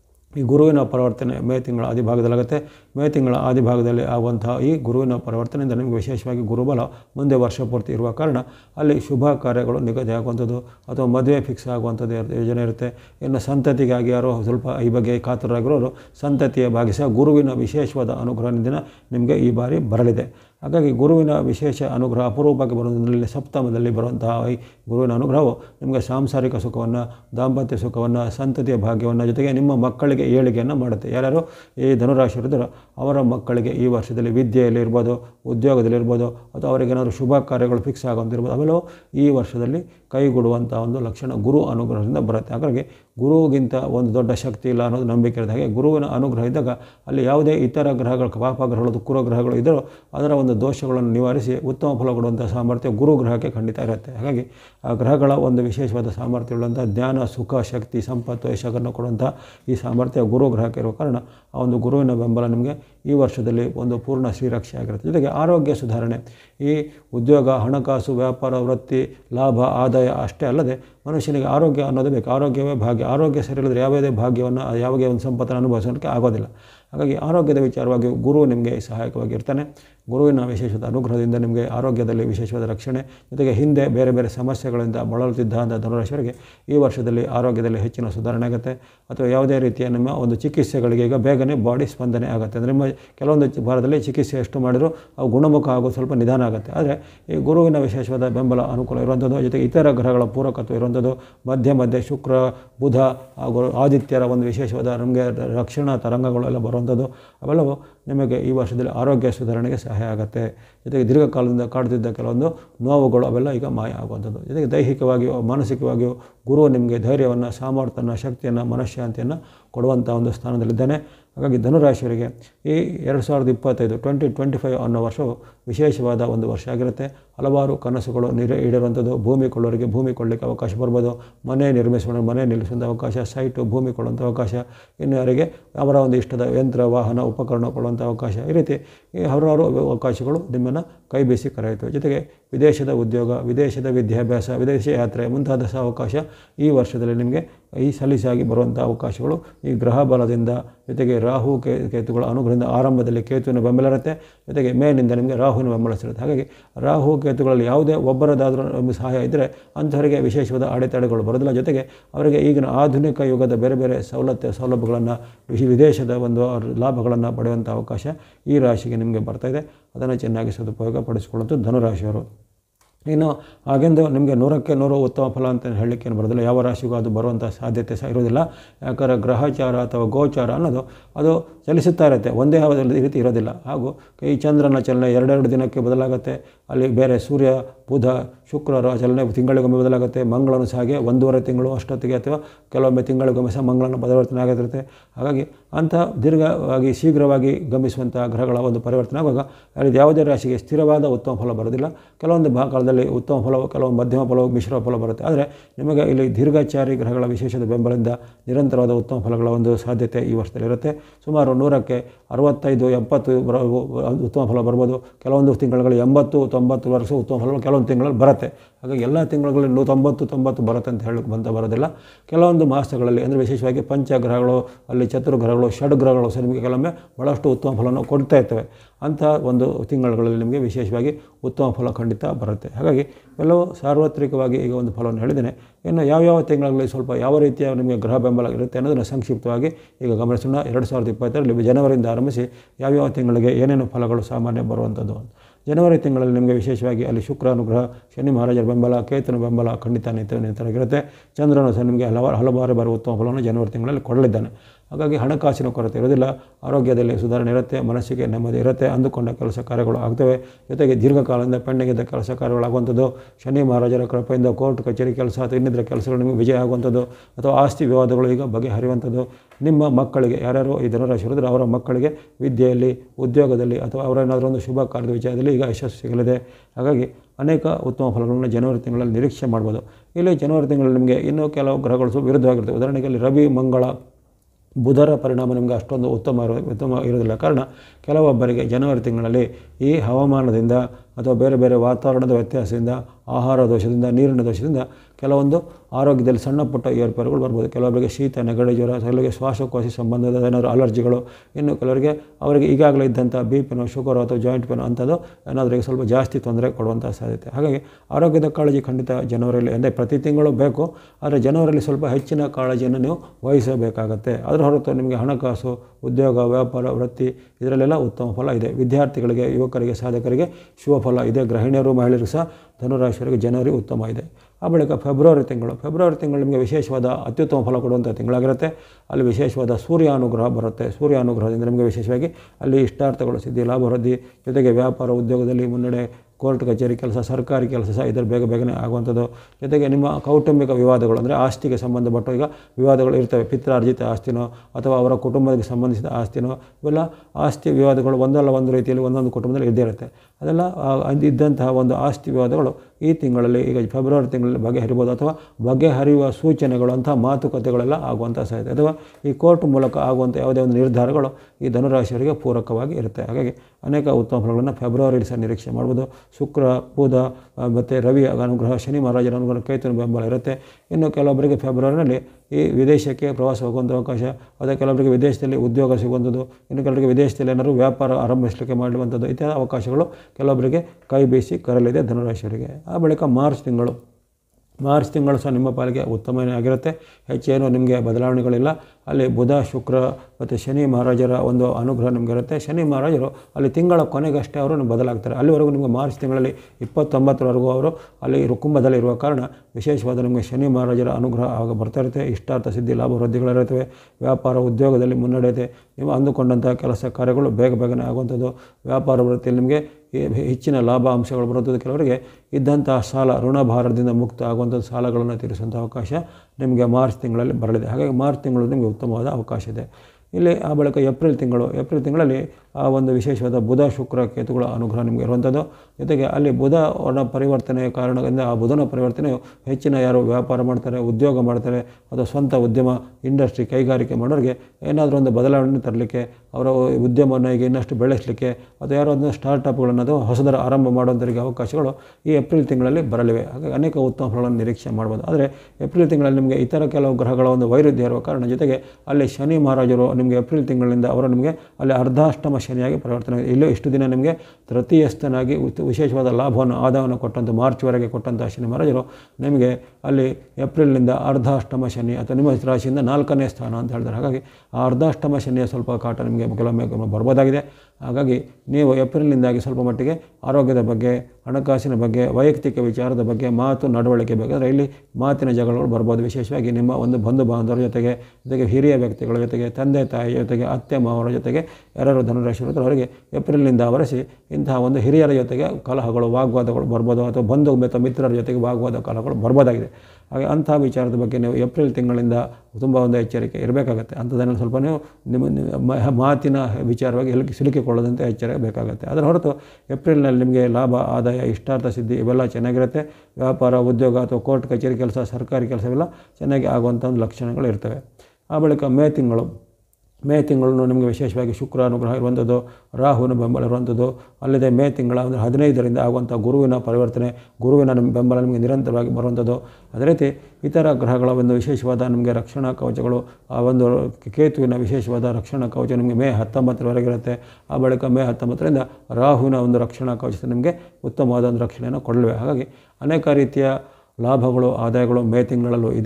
ಈ ಗುರುವಿನ ಪರಿವರ್ತನೆ ಮೇ ತಿಂಗಳ ಆದಿಭಾಗದಲ್ಲಾಗುತ್ತೆ. ಮೇ ತಿಂಗಳ ಆದಿಭಾಗದಲ್ಲಿ ಆಗುವಂತಹ ಈ ಗುರುವಿನ ಪರಿವರ್ತನೆಯಿಂದ ನಿಮಗೆ ವಿಶೇಷವಾಗಿ ಗುರುಬಲ ಮುಂದೆ ವರ್ಷ ಪೂರ್ತಿ ಇರುವ ಕಾರಣ ಅಲ್ಲಿ ಶುಭ ಕಾರ್ಯಗಳು ನಿಗದಿ ಆಗುವಂಥದ್ದು ಅಥವಾ ಮದುವೆ ಫಿಕ್ಸ್ ಆಗುವಂಥದ್ದು ಯೋಜನೆ ಇರುತ್ತೆ. ಇನ್ನು ಸಂತತಿಗಾಗಿ ಯಾರೋ ಸ್ವಲ್ಪ ಈ ಬಗ್ಗೆ ಕಾತುರಾಗಿರೋರು ಸಂತತಿಯ ಭಾಗಿ ಸಹ ಗುರುವಿನ ವಿಶೇಷವಾದ ಅನುಗ್ರಹದಿಂದ ನಿಮಗೆ ಈ ಬಾರಿ ಬರಲಿದೆ. ಹಾಗಾಗಿ ಗುರುವಿನ ವಿಶೇಷ ಅನುಗ್ರಹ ಅಪರೂಪಕ್ಕೆ ಬರುವುದರಲ್ಲಿ ಸಪ್ತಮದಲ್ಲಿ ಬರುವಂತಹ ಈ ಗುರುವಿನ ಅನುಗ್ರಹವು ನಿಮಗೆ ಸಾಂಸಾರಿಕ ಸುಖವನ್ನು, ದಾಂಪತ್ಯ ಸುಖವನ್ನು, ಸಂತತಿಯ ಭಾಗ್ಯವನ್ನು, ಜೊತೆಗೆ ನಿಮ್ಮ ಮಕ್ಕಳಿಗೆ ಏಳಿಗೆಯನ್ನು ಮಾಡುತ್ತೆ. ಯಾರ್ಯಾರು ಈ ಧನುರಾಶಿಯರಿದ್ದರೂ ಅವರ ಮಕ್ಕಳಿಗೆ ಈ ವರ್ಷದಲ್ಲಿ ವಿದ್ಯೆಯಲ್ಲಿ ಇರ್ಬೋದು, ಉದ್ಯೋಗದಲ್ಲಿರ್ಬೋದು, ಅಥವಾ ಅವರಿಗೇನಾದರೂ ಶುಭ ಕಾರ್ಯಗಳು ಫಿಕ್ಸ್ ಆಗೋಂತಿರ್ಬೋದು, ಅವೆಲ್ಲವೂ ಈ ವರ್ಷದಲ್ಲಿ ಕೈಗೂಡುವಂಥ ಒಂದು ಲಕ್ಷಣ ಗುರು ಅನುಗ್ರಹದಿಂದ ಬರುತ್ತೆ. ಹಾಗಾಗಿ ಗುರುವಿಗಿಂತ ಒಂದು ದೊಡ್ಡ ಶಕ್ತಿ ಇಲ್ಲ ಅನ್ನೋದು ನಂಬಿಕೆ ಇರೋದು. ಹಾಗೆ ಗುರುವಿನ ಅನುಗ್ರಹ ಇದ್ದಾಗ ಅಲ್ಲಿ ಯಾವುದೇ ಇತರ ಗ್ರಹಗಳು, ಪಾಪಗ್ರಹಗಳು, ಕುರಗ್ರಹಗಳು ಇದ್ದರೂ ಅದರ ಒಂದು ದೋಷಗಳನ್ನು ನಿವಾರಿಸಿ ಉತ್ತಮ ಫಲ ಕೊಡುವಂಥ ಸಾಮರ್ಥ್ಯ ಗುರು ಗ್ರಹಕ್ಕೆ ಖಂಡಿತ ಇರುತ್ತೆ. ಹಾಗಾಗಿ ಆ ಗ್ರಹಗಳ ಒಂದು ವಿಶೇಷವಾದ ಸಾಮರ್ಥ್ಯವುಳ್ಳಂಥ ಜ್ಞಾನ, ಸುಖ, ಶಕ್ತಿ, ಸಂಪತ್ತು, ಯಶಸ್ಸನ್ನು ಕೊಡುವಂಥ ಈ ಸಾಮರ್ಥ್ಯ ಗುರು ಗ್ರಹಕ್ಕೆ ಇರುವ ಕಾರಣ ಆ ಒಂದು ಗುರುವಿನ ಬೆಂಬಲ ನಿಮಗೆ ಈ ವರ್ಷದಲ್ಲಿ ಒಂದು ಪೂರ್ಣ ಶ್ರೀರಕ್ಷೆ ಆಗಿರುತ್ತೆ. ಜೊತೆಗೆ ಆರೋಗ್ಯ ಸುಧಾರಣೆ, ಈ ಉದ್ಯೋಗ, ಹಣಕಾಸು, ವ್ಯಾಪಾರ, ವೃತ್ತಿ, ಲಾಭ, ಆದಾಯ ಅಷ್ಟೇ ಅಲ್ಲದೆ ಮನುಷ್ಯನಿಗೆ ಆರೋಗ್ಯ ಅನ್ನೋದು ಬೇಕು. ಆರೋಗ್ಯವೇ ಭಾಗ್ಯ. ಆರೋಗ್ಯ ಸರಿ ಇಲ್ಲದ್ರೆ ಯಾವುದೇ ಭಾಗ್ಯವನ್ನು, ಯಾವುದೇ ಒಂದು ಸಂಪತ್ತನ್ನು ಅನುಭವಿಸೋದಕ್ಕೆ ಆಗೋದಿಲ್ಲ. ಹಾಗಾಗಿ ಆರೋಗ್ಯದ ವಿಚಾರವಾಗಿ ಗುರು ನಿಮಗೆ ಸಹಾಯಕವಾಗಿರ್ತಾನೆ. ಗುರುವಿನ ವಿಶೇಷವಾದ ಅನುಗ್ರಹದಿಂದ ನಿಮಗೆ ಆರೋಗ್ಯದಲ್ಲಿ ವಿಶೇಷವಾದ ರಕ್ಷಣೆ, ಜೊತೆಗೆ ಹಿಂದೆ ಬೇರೆ ಬೇರೆ ಸಮಸ್ಯೆಗಳಿಂದ ಬಳಲುತ್ತಿದ್ದಂಥ ಧನುರಾಶಿಯವರಿಗೆ ಈ ವರ್ಷದಲ್ಲಿ ಆರೋಗ್ಯದಲ್ಲಿ ಹೆಚ್ಚಿನ ಸುಧಾರಣೆ ಆಗುತ್ತೆ. ಅಥವಾ ಯಾವುದೇ ರೀತಿಯ ನಿಮ್ಮ ಒಂದು ಚಿಕಿತ್ಸೆಗಳಿಗೆ ಈಗ ಬೇಗನೆ ಬಾಡಿ ಸ್ಪಂದನೆ ಆಗುತ್ತೆ. ಅಂದರೆ ನಿಮ್ಮ ಕೆಲವೊಂದು ವಾರದಲ್ಲಿ ಚಿಕಿತ್ಸೆ ಎಷ್ಟು ಮಾಡಿದರೂ ಅವು ಗುಣಮುಖ ಆಗೋದು ಸ್ವಲ್ಪ ನಿಧಾನ ಆಗುತ್ತೆ. ಆದರೆ ಈ ಗುರುವಿನ ವಿಶೇಷವಾದ ಬೆಂಬಲ ಅನುಕೂಲ ಇರುವಂಥದ್ದು, ಜೊತೆಗೆ ಇತರ ಗ್ರಹಗಳ ಪೂರಕತ್ವ ಇರುವಂಥದ್ದು, ಮಧ್ಯೆ ಶುಕ್ರ, ಬುಧ ಹಾಗೂ ಆದಿತ್ಯರ ಒಂದು ವಿಶೇಷವಾದ ನಮಗೆ ರಕ್ಷಣಾ ತರಂಗಗಳು ಎಲ್ಲ ಬರುವಂಥದ್ದು, ಅವೆಲ್ಲವೂ ನಿಮಗೆ ಈ ವರ್ಷದಲ್ಲಿ ಆರೋಗ್ಯ ಸುಧಾರಣೆಗೆ ಸಹಾಯ ಆಗುತ್ತೆ. ಜೊತೆಗೆ ದೀರ್ಘಕಾಲದಿಂದ ಕಾಡ್ತಿದ್ದ ಕೆಲವೊಂದು ನೋವುಗಳು ಅವೆಲ್ಲ ಈಗ ಮಾಯ ಆಗುವಂಥದ್ದು. ಜೊತೆಗೆ ದೈಹಿಕವಾಗಿಯೂ ಮಾನಸಿಕವಾಗಿಯೂ ಗುರು ನಿಮಗೆ ಧೈರ್ಯವನ್ನು, ಸಾಮರ್ಥ್ಯವನ್ನು, ಶಕ್ತಿಯನ್ನು, ಮನಃಶಾಂತಿಯನ್ನು ಕೊಡುವಂಥ ಒಂದು ಸ್ಥಾನದಲ್ಲಿದ್ದಾನೆ. ಹಾಗಾಗಿ ಧನುರಾಶಿಯವರಿಗೆ ಈ 2025 2025 ಅನ್ನೋ ವರ್ಷವು ವಿಶೇಷವಾದ ಒಂದು ವರ್ಷ ಆಗಿರುತ್ತೆ. ಹಲವಾರು ಕನಸುಗಳು ಈಡೇರುವಂಥದ್ದು, ಭೂಮಿ ಕೊಳ್ಳೋರಿಗೆ ಭೂಮಿ ಕೊಳ್ಳಲಿಕ್ಕೆ ಅವಕಾಶ ಬರ್ಬೋದು, ಮನೆ ನಿರ್ಮಿಸುವ ಮನೆ ನಿಲ್ಲಿಸುವಂಥ ಅವಕಾಶ, ಸೈಟು ಭೂಮಿ ಕೊಳ್ಳುವಂಥ ಅವಕಾಶ, ಇನ್ನು ಯಾರಿಗೆ ಅವರ ಒಂದು ಇಷ್ಟದ ಯಂತ್ರ, ವಾಹನ, ಉಪಕರಣ ಕೊಳ್ಳುವಂಥ ಅವಕಾಶ, ಈ ರೀತಿ ಹಲವಾರು ಅವಕಾಶಗಳು ನಿಮ್ಮನ್ನು ಕೈ ಬೀಸಿ ಕರೆಯಿತು. ಜೊತೆಗೆ ವಿದೇಶದ ಉದ್ಯೋಗ, ವಿದೇಶದ ವಿದ್ಯಾಭ್ಯಾಸ, ವಿದೇಶ ಯಾತ್ರೆ ಮುಂತಾದ ಅವಕಾಶ ಈ ವರ್ಷದಲ್ಲಿ ನಿಮಗೆ ಈ ಸಲೀಸಾಗಿ ಬರುವಂಥ ಅವಕಾಶಗಳು ಈ ಗ್ರಹ ಬಲದಿಂದ, ಜೊತೆಗೆ ರಾಹು ಕೇತುಗಳ ಅನುಗ್ರಹದಿಂದ ಆರಂಭದಲ್ಲಿ ಕೇತುವಿನ ಬೆಂಬಲ ಇರುತ್ತೆ. ಜೊತೆಗೆ ಮೇನಿಂದ ನಿಮಗೆ ರಾಹುವಿನ ಬೆಂಬಲ ಸಿಗುತ್ತೆ. ಹಾಗಾಗಿ ರಾಹು ಕೇತುಗಳಲ್ಲಿ ಯಾವುದೇ ಒಬ್ಬರದಾದರೂ ನಮಗೆ ಸಹಾಯ ಇದ್ದರೆ ಅಂಥವರಿಗೆ ವಿಶೇಷವಾದ ಅಡೆತಡೆಗಳು ಬರೋದಿಲ್ಲ. ಜೊತೆಗೆ ಅವರಿಗೆ ಈಗಿನ ಆಧುನಿಕ ಯುಗದ ಬೇರೆ ಬೇರೆ ಸೌಲಭ್ಯಗಳನ್ನು, ವಿದೇಶದ ಒಂದು ಲಾಭಗಳನ್ನು ಪಡೆಯುವಂಥ ಅವಕಾಶ ಈ ರಾಶಿಗೆ ನಿಮಗೆ ಬರ್ತಾಯಿದೆ. ಅದನ್ನು ಚೆನ್ನಾಗಿ ಸದುಪಯೋಗ ಪಡಿಸಿಕೊಳ್ಳುವಂಥದ್ದು ಧನುರಾಶಿಯವರು. ಇನ್ನು ಹಾಗೆಂದು ನಿಮಗೆ 100ಕ್ಕೆ 100 ಉತ್ತಮ ಫಲ ಅಂತ ಹೇಳಲಿಕ್ಕೆ ಏನು ಬರೋದಿಲ್ಲ. ಯಾವ ರಾಶಿಗೂ ಅದು ಬರುವಂಥ ಸಾಧ್ಯತೆ ಸಹ ಇರೋದಿಲ್ಲ. ಯಾಕಂದರೆ ಗ್ರಹಚಾರ ಅಥವಾ ಗೋಚಾರ ಅನ್ನೋದು ಅದು ಚಲಿಸುತ್ತಾ ಇರುತ್ತೆ, ಒಂದೇ ರೀತಿ ಇರೋದಿಲ್ಲ. ಹಾಗೂ ಈ ಚಂದ್ರನ ಚಲನೆ 2 ದಿನಕ್ಕೆ ಬದಲಾಗುತ್ತೆ. ಅಲ್ಲಿ ಬೇರೆ ಸೂರ್ಯ, ಬುಧ, ಶುಕ್ರರ ಚಲನೆ ತಿಂಗಳಿಗೊಮ್ಮೆ ಬದಲಾಗುತ್ತೆ. ಮಂಗಳನು ಸಹ ಹಾಗೆ 1.5 ತಿಂಗಳು ಅಷ್ಟೊತ್ತಿಗೆ ಅಥವಾ ಕೆಲವೊಮ್ಮೆ ತಿಂಗಳಿಗೊಮ್ಮೆ ಸಹ ಮಂಗಳನ ಪರಿವರ್ತನೆ ಆಗಿರುತ್ತೆ. ಹಾಗಾಗಿ ಅಂಥ ದೀರ್ಘವಾಗಿ ಶೀಘ್ರವಾಗಿ ಗಮಿಸುವಂಥ ಗ್ರಹಗಳ ಒಂದು ಪರಿವರ್ತನೆ ಆಗುವಾಗ ಅಲ್ಲಿ ಯಾವುದೇ ರಾಶಿಗೆ ಸ್ಥಿರವಾದ ಉತ್ತಮ ಫಲ ಬರೋದಿಲ್ಲ. ಕೆಲವೊಂದು ಕಾಲದಲ್ಲಿ ಉತ್ತಮ ಫಲವು, ಕೆಲವೊಂದು ಮಧ್ಯಮ ಫಲವು, ಮಿಶ್ರ ಫಲ ಬರುತ್ತೆ. ಆದರೆ ನಿಮಗೆ ಇಲ್ಲಿ ದೀರ್ಘಚಾರಿ ಗ್ರಹಗಳ ವಿಶೇಷದ ಬೆಂಬಲದಿಂದ ನಿರಂತರವಾದ ಉತ್ತಮ ಫಲಗಳ ಒಂದು ಸಾಧ್ಯತೆ ಈ ವರ್ಷದಲ್ಲಿರುತ್ತೆ. ಸುಮಾರು 100ಕ್ಕೆ 65 70 ಉತ್ತಮ ಫಲ ಬರ್ಬೋದು. ಕೆಲವೊಂದು ತಿಂಗಳಲ್ಲಿ 80 90 ವರ್ಷ ಉತ್ತಮ ಫಲ ಕೆಲವೊಂದು ತಿಂಗಳಲ್ಲಿ ಬರುತ್ತೆ. ಹಾಗಾಗಿ ಎಲ್ಲ ತಿಂಗಳಲ್ಲಿ 90 ಬರುತ್ತೆ ಅಂತ ಹೇಳಕ್ಕೆ ಬರೋದಿಲ್ಲ. ಕೆಲವೊಂದು ಮಾಸಗಳಲ್ಲಿ ಅಂದರೆ ವಿಶೇಷವಾಗಿ ಪಂಚಗ್ರಹಗಳು, ಅಲ್ಲಿ ಚತುರ್ಗ್ರಹಗಳು, ಷಡ್ಗ್ರಹಗಳು ಸಹ ನಿಮಗೆ ಕೆಲವೊಮ್ಮೆ ಭಾಳಷ್ಟು ಉತ್ತಮ ಫಲವನ್ನು ಕೊಡ್ತಾ ಇರ್ತವೆ. ಅಂಥ ಒಂದು ತಿಂಗಳಲ್ಲಿ ನಿಮಗೆ ವಿಶೇಷವಾಗಿ ಉತ್ತಮ ಫಲ ಖಂಡಿತ ಬರುತ್ತೆ. ಹಾಗಾಗಿ ಎಲ್ಲವೂ ಸಾರ್ವತ್ರಿಕವಾಗಿ ಈಗ ಒಂದು ಫಲವನ್ನು ಹೇಳಿದ್ದೇನೆ. ಇನ್ನು ಯಾವ್ಯಾವ ತಿಂಗಳಲ್ಲಿ ಸ್ವಲ್ಪ ಯಾವ ರೀತಿಯ ನಿಮಗೆ ಗ್ರಹ ಬೆಂಬಲ ಇರುತ್ತೆ ಅನ್ನೋದನ್ನು ಸಂಕ್ಷಿಪ್ತವಾಗಿ ಈಗ ಗಮನಿಸೋಣ. 2025 ಜನವರಿಯಿಂದ ಆರಂಭಿಸಿ ಯಾವ್ಯಾವ ತಿಂಗಳಿಗೆ ಏನೇನು ಫಲಗಳು ಸಾಮಾನ್ಯ ಬರುವಂಥದ್ದು. ಜನವರಿ ತಿಂಗಳಲ್ಲಿ ನಿಮಗೆ ವಿಶೇಷವಾಗಿ ಅಲ್ಲಿ ಶುಕ್ರ ಅನುಗ್ರಹ, ಶನಿ ಮಹಾರಾಜರ ಬೆಂಬಲ, ಕೇತುವಿನ ಬೆಂಬಲ ಖಂಡಿತ ನಿಂತರಾಗಿರುತ್ತೆ. ಚಂದ್ರನು ಸಹ ನಿಮಗೆ ಹಲವಾರು ಬಾರಿ ಉತ್ತಮ ಫಲವನ್ನು ಜನವರಿ ತಿಂಗಳಲ್ಲಿ ಕೊಡಲಿದ್ದಾನೆ. ಹಾಗಾಗಿ ಹಣಕಾಸಿನ ಕೊರತೆ ಇರೋದಿಲ್ಲ, ಆರೋಗ್ಯದಲ್ಲಿ ಸುಧಾರಣೆ ಇರುತ್ತೆ, ಮನಸ್ಸಿಗೆ ನೆಮ್ಮದಿ ಇರುತ್ತೆ, ಅಂದುಕೊಂಡ ಕೆಲಸ ಕಾರ್ಯಗಳು ಆಗ್ತವೆ. ಜೊತೆಗೆ ದೀರ್ಘಕಾಲದಿಂದ ಪೆಂಡಿಂಗಿದ್ದ ಕೆಲಸ ಕಾರ್ಯಗಳಾಗುವಂಥದ್ದು, ಶನಿ ಮಹಾರಾಜರ ಕೃಪೆಯಿಂದ ಕೋರ್ಟ್ ಕಚೇರಿ ಕೆಲಸ ಅಥವಾ ಇನ್ನಿತರ ಕೆಲಸಗಳು ನಿಮಗೆ ವಿಜಯ ಆಗುವಂಥದ್ದು ಅಥವಾ ಆಸ್ತಿ ವಿವಾದಗಳು ಈಗ ಬಗೆಹರಿಯುವಂಥದ್ದು. ನಿಮ್ಮ ಮಕ್ಕಳಿಗೆ ಯಾರ್ಯಾರು ಈ ಧನುರಾಶಿ ಇರೋದ್ರೆ ಅವರ ಮಕ್ಕಳಿಗೆ ವಿದ್ಯೆಯಲ್ಲಿ, ಉದ್ಯೋಗದಲ್ಲಿ ಅಥವಾ ಅವರೇನಾದರೂ ಒಂದು ಶುಭ ಕಾರ್ಯದ ವಿಚಾರದಲ್ಲಿ ಈಗ ಯಶಸ್ಸು ಸಿಗಲಿದೆ. ಹಾಗಾಗಿ ಅನೇಕ ಉತ್ತಮ ಫಲಗಳನ್ನು ಜನವರಿ ತಿಂಗಳಲ್ಲಿ ನಿರೀಕ್ಷೆ ಮಾಡ್ಬೋದು. ಇಲ್ಲಿ ಜನವರಿ ತಿಂಗಳಲ್ಲಿ ನಿಮಗೆ ಇನ್ನೂ ಕೆಲವು ಗ್ರಹಗಳು ಸ್ವಲ್ಪ ವಿರುದ್ಧವಾಗಿರ್ತವೆ. ಉದಾಹರಣೆಗೆ ಅಲ್ಲಿ ರವಿ, ಮಂಗಳ, ಬುಧರ ಪರಿಣಾಮ ನಿಮಗೆ ಅಷ್ಟೊಂದು ಉತ್ತಮ ಇರೋದಿಲ್ಲ. ಕಾರಣ ಕೆಲವೊಬ್ಬರಿಗೆ ಜನವರಿ ತಿಂಗಳಲ್ಲಿ ಈ ಹವಾಮಾನದಿಂದ ಅಥವಾ ಬೇರೆ ಬೇರೆ ವಾತಾವರಣದ ವ್ಯತ್ಯಾಸದಿಂದ, ಆಹಾರ ದೋಷದಿಂದ, ನೀರಿನ ದೋಷದಿಂದ ಕೆಲವೊಂದು ಆರೋಗ್ಯದಲ್ಲಿ ಸಣ್ಣ ಪುಟ್ಟ ಏರ್ಪೇರುಗಳು ಬರ್ಬೋದು. ಕೆಲವೊಬ್ಬರಿಗೆ ಶೀತ, ನೆಗಡಿ, ಜ್ವರ, ಕೆಲವರಿಗೆ ಶ್ವಾಸಕೋಶ ಸಂಬಂಧದ ಏನಾದರೂ ಅಲರ್ಜಿಗಳು, ಇನ್ನು ಕೆಲವರಿಗೆ ಅವರಿಗೆ ಈಗಾಗಲೇ ಇದ್ದಂಥ BP, ಶುಗರು ಅಥವಾ ಜಾಯಿಂಟ್ ಪೇನ್ ಅಂಥದ್ದು ಏನಾದರೂ ಈಗ ಸ್ವಲ್ಪ ಜಾಸ್ತಿ ತೊಂದರೆ ಕೊಡುವಂಥ ಸಾಧ್ಯತೆ. ಹಾಗಾಗಿ ಆರೋಗ್ಯದ ಕಾಳಜಿ ಖಂಡಿತ ಜನವರಿಯಲ್ಲಿ, ಅಂದರೆ ಪ್ರತಿ ತಿಂಗಳು ಬೇಕು, ಆದರೆ ಜನವರಿಯಲ್ಲಿ ಸ್ವಲ್ಪ ಹೆಚ್ಚಿನ ಕಾಳಜಿಯನ್ನು ನೀವು ವಹಿಸಬೇಕಾಗತ್ತೆ. ಅದರ ಹೊರತು ನಿಮಗೆ ಹಣಕಾಸು, ಉದ್ಯೋಗ, ವ್ಯಾಪಾರ, ವೃತ್ತಿ ಇದರಲ್ಲೆಲ್ಲ ಉತ್ತಮ ಫಲ ಇದೆ. ವಿದ್ಯಾರ್ಥಿಗಳಿಗೆ, ಯುವಕರಿಗೆ, ಸಾಧಕರಿಗೆ ಶುಭ ಫಲ ಇದೆ. ಗೃಹಿಣಿಯರು, ಮಹಿಳೆಯರು ಸಹ ಧನುರಾಶಿಯವರಿಗೆ ಜನವರಿ ಉತ್ತಮ ಇದೆ. ಆ ಬಳಿಕ ಫೆಬ್ರವರಿ ತಿಂಗಳು ನಿಮಗೆ ವಿಶೇಷವಾದ ಅತ್ಯುತ್ತಮ ಫಲ ಕೊಡುವಂಥ ತಿಂಗಳಾಗಿರುತ್ತೆ. ಅಲ್ಲಿ ವಿಶೇಷವಾದ ಸೂರ್ಯಾನುಗ್ರಹ ಬರುತ್ತೆ. ಸೂರ್ಯಾನುಗ್ರಹದಿಂದ ನಿಮಗೆ ವಿಶೇಷವಾಗಿ ಅಲ್ಲಿ ಇಷ್ಟಾರ್ಥಗಳು ಸಿದ್ಧಿ, ಲಾಭ ವೃದ್ಧಿ, ಜೊತೆಗೆ ವ್ಯಾಪಾರ, ಉದ್ಯೋಗದಲ್ಲಿ ಮುನ್ನಡೆ, ಕೋರ್ಟ್ ಕಚೇರಿ ಕೆಲಸ, ಸರ್ಕಾರಿ ಕೆಲಸ ಸಹ ಇದರ ಬೇಗನೆ ಆಗುವಂಥದ್ದು. ಜೊತೆಗೆ ನಿಮ್ಮ ಕೌಟುಂಬಿಕ ವಿವಾದಗಳು, ಅಂದರೆ ಆಸ್ತಿಗೆ ಸಂಬಂಧಪಟ್ಟ ಈಗ ವಿವಾದಗಳು ಇರ್ತವೆ. ಪಿತ್ರಾರ್ಜಿತ ಆಸ್ತಿನೋ ಅಥವಾ ಅವರ ಕುಟುಂಬಕ್ಕೆ ಸಂಬಂಧಿಸಿದ ಆಸ್ತಿನೋ, ಇವೆಲ್ಲ ಆಸ್ತಿ ವಿವಾದಗಳು ಒಂದಲ್ಲ ಒಂದು ರೀತಿಯಲ್ಲಿ ಒಂದೊಂದು ಕುಟುಂಬದಲ್ಲಿ ಇದ್ದೇ ಇರುತ್ತೆ. ಅದೆಲ್ಲ ಇದ್ದಂತಹ ಒಂದು ಆಸ್ತಿ ವಿವಾದಗಳು ಈ ತಿಂಗಳಲ್ಲಿ, ಈಗ ಫೆಬ್ರವರಿ ತಿಂಗಳಲ್ಲಿ ಬಗೆಹರಿಬೋದು ಅಥವಾ ಬಗೆಹರಿಯುವ ಸೂಚನೆಗಳು, ಅಂತಹ ಮಾತುಕತೆಗಳೆಲ್ಲ ಆಗುವಂಥ ಸಾಧ್ಯತೆ, ಅಥವಾ ಈ ಕೋರ್ಟ್ ಮೂಲಕ ಆಗುವಂಥ ಯಾವುದೇ ಒಂದು ನಿರ್ಧಾರಗಳು ಈ ಧನುರಾಶಿಯವರಿಗೆ ಪೂರಕವಾಗಿ ಇರುತ್ತೆ. ಹಾಗಾಗಿ ಅನೇಕ ಉತ್ತಮ ಫಲಗಳನ್ನು ಫೆಬ್ರವರಿಯಲ್ಲಿ ಸಹ ನಿರೀಕ್ಷೆ ಮಾಡ್ಬೋದು. ಶುಕ್ರ, ಬುಧ ಮತ್ತು ರವಿಯ ಅನುಗ್ರಹ, ಶನಿ ಮಹಾರಾಜರ ಅನುಗ್ರಹ, ಕೇತುವಿನ ಬೆಂಬಲ ಇರುತ್ತೆ. ಇನ್ನು ಕೆಲವೊಬ್ಬರಿಗೆ ಫೆಬ್ರವರಿನಲ್ಲಿ ಈ ವಿದೇಶಕ್ಕೆ ಪ್ರವಾಸ ಹೋಗುವಂಥ ಅವಕಾಶ, ಅಥವಾ ಕೆಲವರಿಗೆ ವಿದೇಶದಲ್ಲಿ ಉದ್ಯೋಗ ಸಿಗುವಂಥದ್ದು, ಇನ್ನು ಕೆಲವರಿಗೆ ವಿದೇಶದಲ್ಲಿ ಏನಾದರೂ ವ್ಯಾಪಾರ ಆರಂಭಿಸಲಿಕ್ಕೆ ಮಾಡುವಂಥದ್ದು, ಇತ್ಯಾದಿ ಅವಕಾಶಗಳು ಕೆಲವೊಬ್ಬರಿಗೆ ಕೈ ಬೀಸಿ ಕರಲಿದೆ ಧನುರಾಶಿಯವರಿಗೆ. ಆ ಬಳಿಕ ಮಾರ್ಚ್ ತಿಂಗಳು ಸಹ ನಿಮ್ಮ ಪಾಲಿಗೆ ಉತ್ತಮನೇ ಆಗಿರುತ್ತೆ. ಹೆಚ್ಚೇನು ನಿಮಗೆ ಬದಲಾವಣೆಗಳಿಲ್ಲ. ಅಲ್ಲಿ ಬುಧ, ಶುಕ್ರ ಮತ್ತು ಶನಿ ಮಹಾರಾಜರ ಒಂದು ಅನುಗ್ರಹ ನಿಮಗೆ ಇರುತ್ತೆ. ಶನಿ ಮಹಾರಾಜರು ಅಲ್ಲಿ ತಿಂಗಳ ಕೊನೆಗಷ್ಟೇ ಅವರು ಬದಲಾಗ್ತಾರೆ. ಅಲ್ಲಿವರೆಗೂ ನಿಮಗೆ ಮಾರ್ಚ್ ತಿಂಗಳಲ್ಲಿ 29ರವರೆಗೂ ಅವರು ಅಲ್ಲಿ ಕುಂಭದಲ್ಲಿ ಇರುವ ಕಾರಣ ವಿಶೇಷವಾದ ನಿಮಗೆ ಶನಿ ಮಹಾರಾಜರ ಅನುಗ್ರಹ ಆಗ ಬರ್ತಾ ಇರುತ್ತೆ. ಇಷ್ಟಾರ್ಥ ಸಿದ್ಧಿ, ಲಾಭ ವೃದ್ಧಿಗಳಿರುತ್ತವೆ. ವ್ಯಾಪಾರ, ಉದ್ಯೋಗದಲ್ಲಿ ಮುನ್ನಡೆಯುತ್ತೆ. ನೀವು ಅಂದುಕೊಂಡಂಥ ಕೆಲಸ ಕಾರ್ಯಗಳು ಬೇಗನೆ ಆಗುವಂಥದ್ದು. ವ್ಯಾಪಾರ ವೃತ್ತಿಯಲ್ಲಿ ನಿಮಗೆ ಹೆಚ್ಚಿನ ಲಾಭ ಅಂಶಗಳು ಬರುತ್ತದೆ. ಕೆಲವರಿಗೆ ಇದ್ದಂತಹ ಸಾಲ, ಋಣಭಾರದಿಂದ ಮುಕ್ತ ಆಗುವಂಥದ್ದು, ಸಾಲಗಳನ್ನು ತೀರಿಸುವಂಥ ಅವಕಾಶ ನಿಮಗೆ ಮಾರ್ಚ್ ತಿಂಗಳಲ್ಲಿ ಬರಲಿದೆ. ಹಾಗಾಗಿ ಮಾರ್ಚ್ ತಿಂಗಳು ನಿಮಗೆ ಉತ್ತಮವಾದ ಅವಕಾಶ ಇದೆ. ಇಲ್ಲಿ ಆ ಬಳಿಕ ಏಪ್ರಿಲ್ ತಿಂಗಳಲ್ಲಿ ಆ ಒಂದು ವಿಶೇಷವಾದ ಬುಧ, ಶುಕ್ರ, ಕೇತುಗಳ ಅನುಗ್ರಹ ನಿಮಗೆ ಇರುವಂಥದ್ದು. ಜೊತೆಗೆ ಅಲ್ಲಿ ಬುಧನ ಪರಿವರ್ತನೆಯ ಕಾರಣದಿಂದ, ಆ ಬುಧನ ಪರಿವರ್ತನೆಯು ಹೆಚ್ಚಿನ ಯಾರು ವ್ಯಾಪಾರ ಮಾಡ್ತಾರೆ, ಉದ್ಯೋಗ ಮಾಡ್ತಾರೆ, ಅಥವಾ ಸ್ವಂತ ಉದ್ಯಮ, ಇಂಡಸ್ಟ್ರಿ, ಕೈಗಾರಿಕೆ ಮಾಡೋರಿಗೆ ಏನಾದರೂ ಒಂದು ಬದಲಾವಣೆ ತರಲಿಕ್ಕೆ, ಅವರ ಉದ್ಯಮವನ್ನು ಈಗ ಇನ್ನಷ್ಟು ಬೆಳೆಸಲಿಕ್ಕೆ, ಅಥವಾ ಯಾರೋ ಒಂದು ಸ್ಟಾರ್ಟಪ್ಗಳನ್ನು ಅಥವಾ ಹೊಸದರ ಆರಂಭ ಮಾಡುವಂಥವರಿಗೆ ಅವಕಾಶಗಳು ಈ ಏಪ್ರಿಲ್ ತಿಂಗಳಲ್ಲಿ ಬರಲಿವೆ. ಹಾಗಾಗಿ ಅನೇಕ ಉತ್ತಮ ಫಲಗಳನ್ನು ನಿರೀಕ್ಷೆ ಮಾಡ್ಬೋದು. ಆದರೆ ಏಪ್ರಿಲ್ ತಿಂಗಳಲ್ಲಿ ನಿಮಗೆ ಇತರ ಕೆಲವು ಗ್ರಹಗಳ ಒಂದು ವೈರುಧ್ಯ ಇರುವ ಕಾರಣ, ಜೊತೆಗೆ ಅಲ್ಲಿ ಶನಿ ಮಹಾರಾಜರು ನಿಮಗೆ ಏಪ್ರಿಲ್ ತಿಂಗಳಿಂದ ಅವರು ನಿಮಗೆ ಅಲ್ಲಿ ಅರ್ಧಾಷ್ಟಮ ಶನಿಯಾಗಿ ಪರಿವರ್ತನೆ. ಇಲ್ಲೂ ಇಷ್ಟು ದಿನ ನಿಮಗೆ ತೃತೀಯಸ್ಥನಾಗಿ ವಿಶೇಷವಾದ ಲಾಭವನ್ನು, ಆದಾಯವನ್ನು ಕೊಟ್ಟಂಥ ಮಾರ್ಚ್ವರೆಗೆ ಕೊಟ್ಟಂಥ ಶನಿ ಮಹಾರಾಜರು ನಿಮಗೆ ಅಲ್ಲಿ ಏಪ್ರಿಲ್ನಿಂದ ಅರ್ಧಾಷ್ಟಮ ಶನಿ ಅಥವಾ ನಿಮ್ಮ ರಾಶಿಯಿಂದ 4ನೇ ಸ್ಥಾನ ಅಂತ ಹೇಳ್ತಾರೆ. ಹಾಗಾಗಿ ಆ ಅರ್ಧಾಷ್ಟಮ ಶನಿಯ ಸ್ವಲ್ಪ ಕಾಟ ನಿಮಗೆ ಕೆಲವೊಮ್ಮೆ ಬರ್ಬೋದಾಗಿದೆ. ಹಾಗಾಗಿ ನೀವು ಏಪ್ರಿಲ್ನಿಂದಾಗಿ ಸ್ವಲ್ಪ ಮಟ್ಟಿಗೆ ಆರೋಗ್ಯದ ಬಗ್ಗೆ, ಹಣಕಾಸಿನ ಬಗ್ಗೆ, ವೈಯಕ್ತಿಕ ವಿಚಾರದ ಬಗ್ಗೆ, ಮಾತು ನಡವಳಿಕೆ ಬಗ್ಗೆ, ಅಂದರೆ ಇಲ್ಲಿ ಮಾತಿನ ಜಗಳಗಳು ಬರ್ಬೋದು. ವಿಶೇಷವಾಗಿ ನಿಮ್ಮ ಒಂದು ಬಂಧು ಬಾಂಧವರ ಜೊತೆಗೆ ಹಿರಿಯ ವ್ಯಕ್ತಿಗಳ ಜೊತೆಗೆ, ತಂದೆ ತಾಯಿ ಜೊತೆಗೆ, ಅತ್ತೆ ಮಾವರ ಜೊತೆಗೆ ಯಾರು ಧನುರಾಶಿ ಇರುತ್ತಾರೆ ಅವರಿಗೆ ಏಪ್ರಿಲ್ನಿಂದ ಆವರಿಸಿ ಇಂತಹ ಒಂದು ಹಿರಿಯರ ಜೊತೆಗೆ ಕಲಹಗಳು, ವಾಗ್ವಾದಗಳು ಬರ್ಬೋದು, ಅಥವಾ ಬಂಧು ಅಥವಾ ಮಿತ್ರರ ಜೊತೆಗೆ ವಾಗ್ವಾದ ಕಲಹಗಳು ಬರ್ಬೋದಾಗಿದೆ. ಹಾಗೆ ಅಂಥ ವಿಚಾರದ ಬಗ್ಗೆ ನೀವು ಏಪ್ರಿಲ್ ತಿಂಗಳಿಂದ ತುಂಬ ಒಂದು ಎಚ್ಚರಿಕೆ ಇರಬೇಕಾಗತ್ತೆ. ಅಂಥದ್ದನ್ನು ಸ್ವಲ್ಪ ನೀವು ನಿಮ್ಮ ಮಾತಿನ ವಿಚಾರವಾಗಿ ಸಿಲುಕಿಕೊಳ್ಳದಂತೆ ಎಚ್ಚರಿಕೆ ಬೇಕಾಗುತ್ತೆ. ಅದರ ಹೊರತು ಏಪ್ರಿಲ್ನಲ್ಲಿ ನಿಮಗೆ ಲಾಭ, ಆದಾಯ, ಇಷ್ಟಾರ್ಥ ಸಿದ್ಧಿ ಇವೆಲ್ಲ ಚೆನ್ನಾಗಿರುತ್ತೆ. ವ್ಯಾಪಾರ, ಉದ್ಯೋಗ ಅಥವಾ ಕೋರ್ಟ್ ಕಚೇರಿ ಕೆಲಸ, ಸರ್ಕಾರಿ ಕೆಲಸವೆಲ್ಲ ಚೆನ್ನಾಗಿ ಆಗುವಂಥ ಒಂದು ಲಕ್ಷಣಗಳು ಇರ್ತವೆ. ಆ ಬಳಿಕ ಮೇ ತಿಂಗಳು ನಿಮಗೆ ವಿಶೇಷವಾಗಿ ಶುಕ್ರ ಅನುಗ್ರಹ ಇರುವಂಥದ್ದು, ರಾಹುವಿನ ಬೆಂಬಲ ಇರುವಂಥದ್ದು. ಅಲ್ಲದೆ ಮೇ ತಿಂಗಳ ಅಂದರೆ 15ರಿಂದ ಆಗುವಂಥ ಗುರುವಿನ ಪರಿವರ್ತನೆ, ಗುರುವಿನ ಬೆಂಬಲ ನಿಮಗೆ ನಿರಂತರವಾಗಿ ಬರುವಂಥದ್ದು. ಅದೇ ರೀತಿ ಇತರ ಗ್ರಹಗಳ ಒಂದು ವಿಶೇಷವಾದ ನಿಮಗೆ ರಕ್ಷಣಾ ಕವಚಗಳು, ಆ ಒಂದು ಕೇತುವಿನ ವಿಶೇಷವಾದ ರಕ್ಷಣಾ ಕವಚ ನಿಮಗೆ ಮೇ 19ರವರೆಗೆ ಇರುತ್ತೆ. ಆ ಬಳಿಕ ಮೇ 19ರಿಂದ ರಾಹುವಿನ ಒಂದು ರಕ್ಷಣಾ ಕವಚ ನಿಮಗೆ ಉತ್ತಮವಾದ ಒಂದು ರಕ್ಷಣೆಯನ್ನು ಕೊಡಲಿವೆ. ಹಾಗಾಗಿ ಅನೇಕ ರೀತಿಯ ಲಾಭಗಳು, ಆದಾಯಗಳು ಮೇ ತಿಂಗಳಲ್ಲೂ ಇದೆ.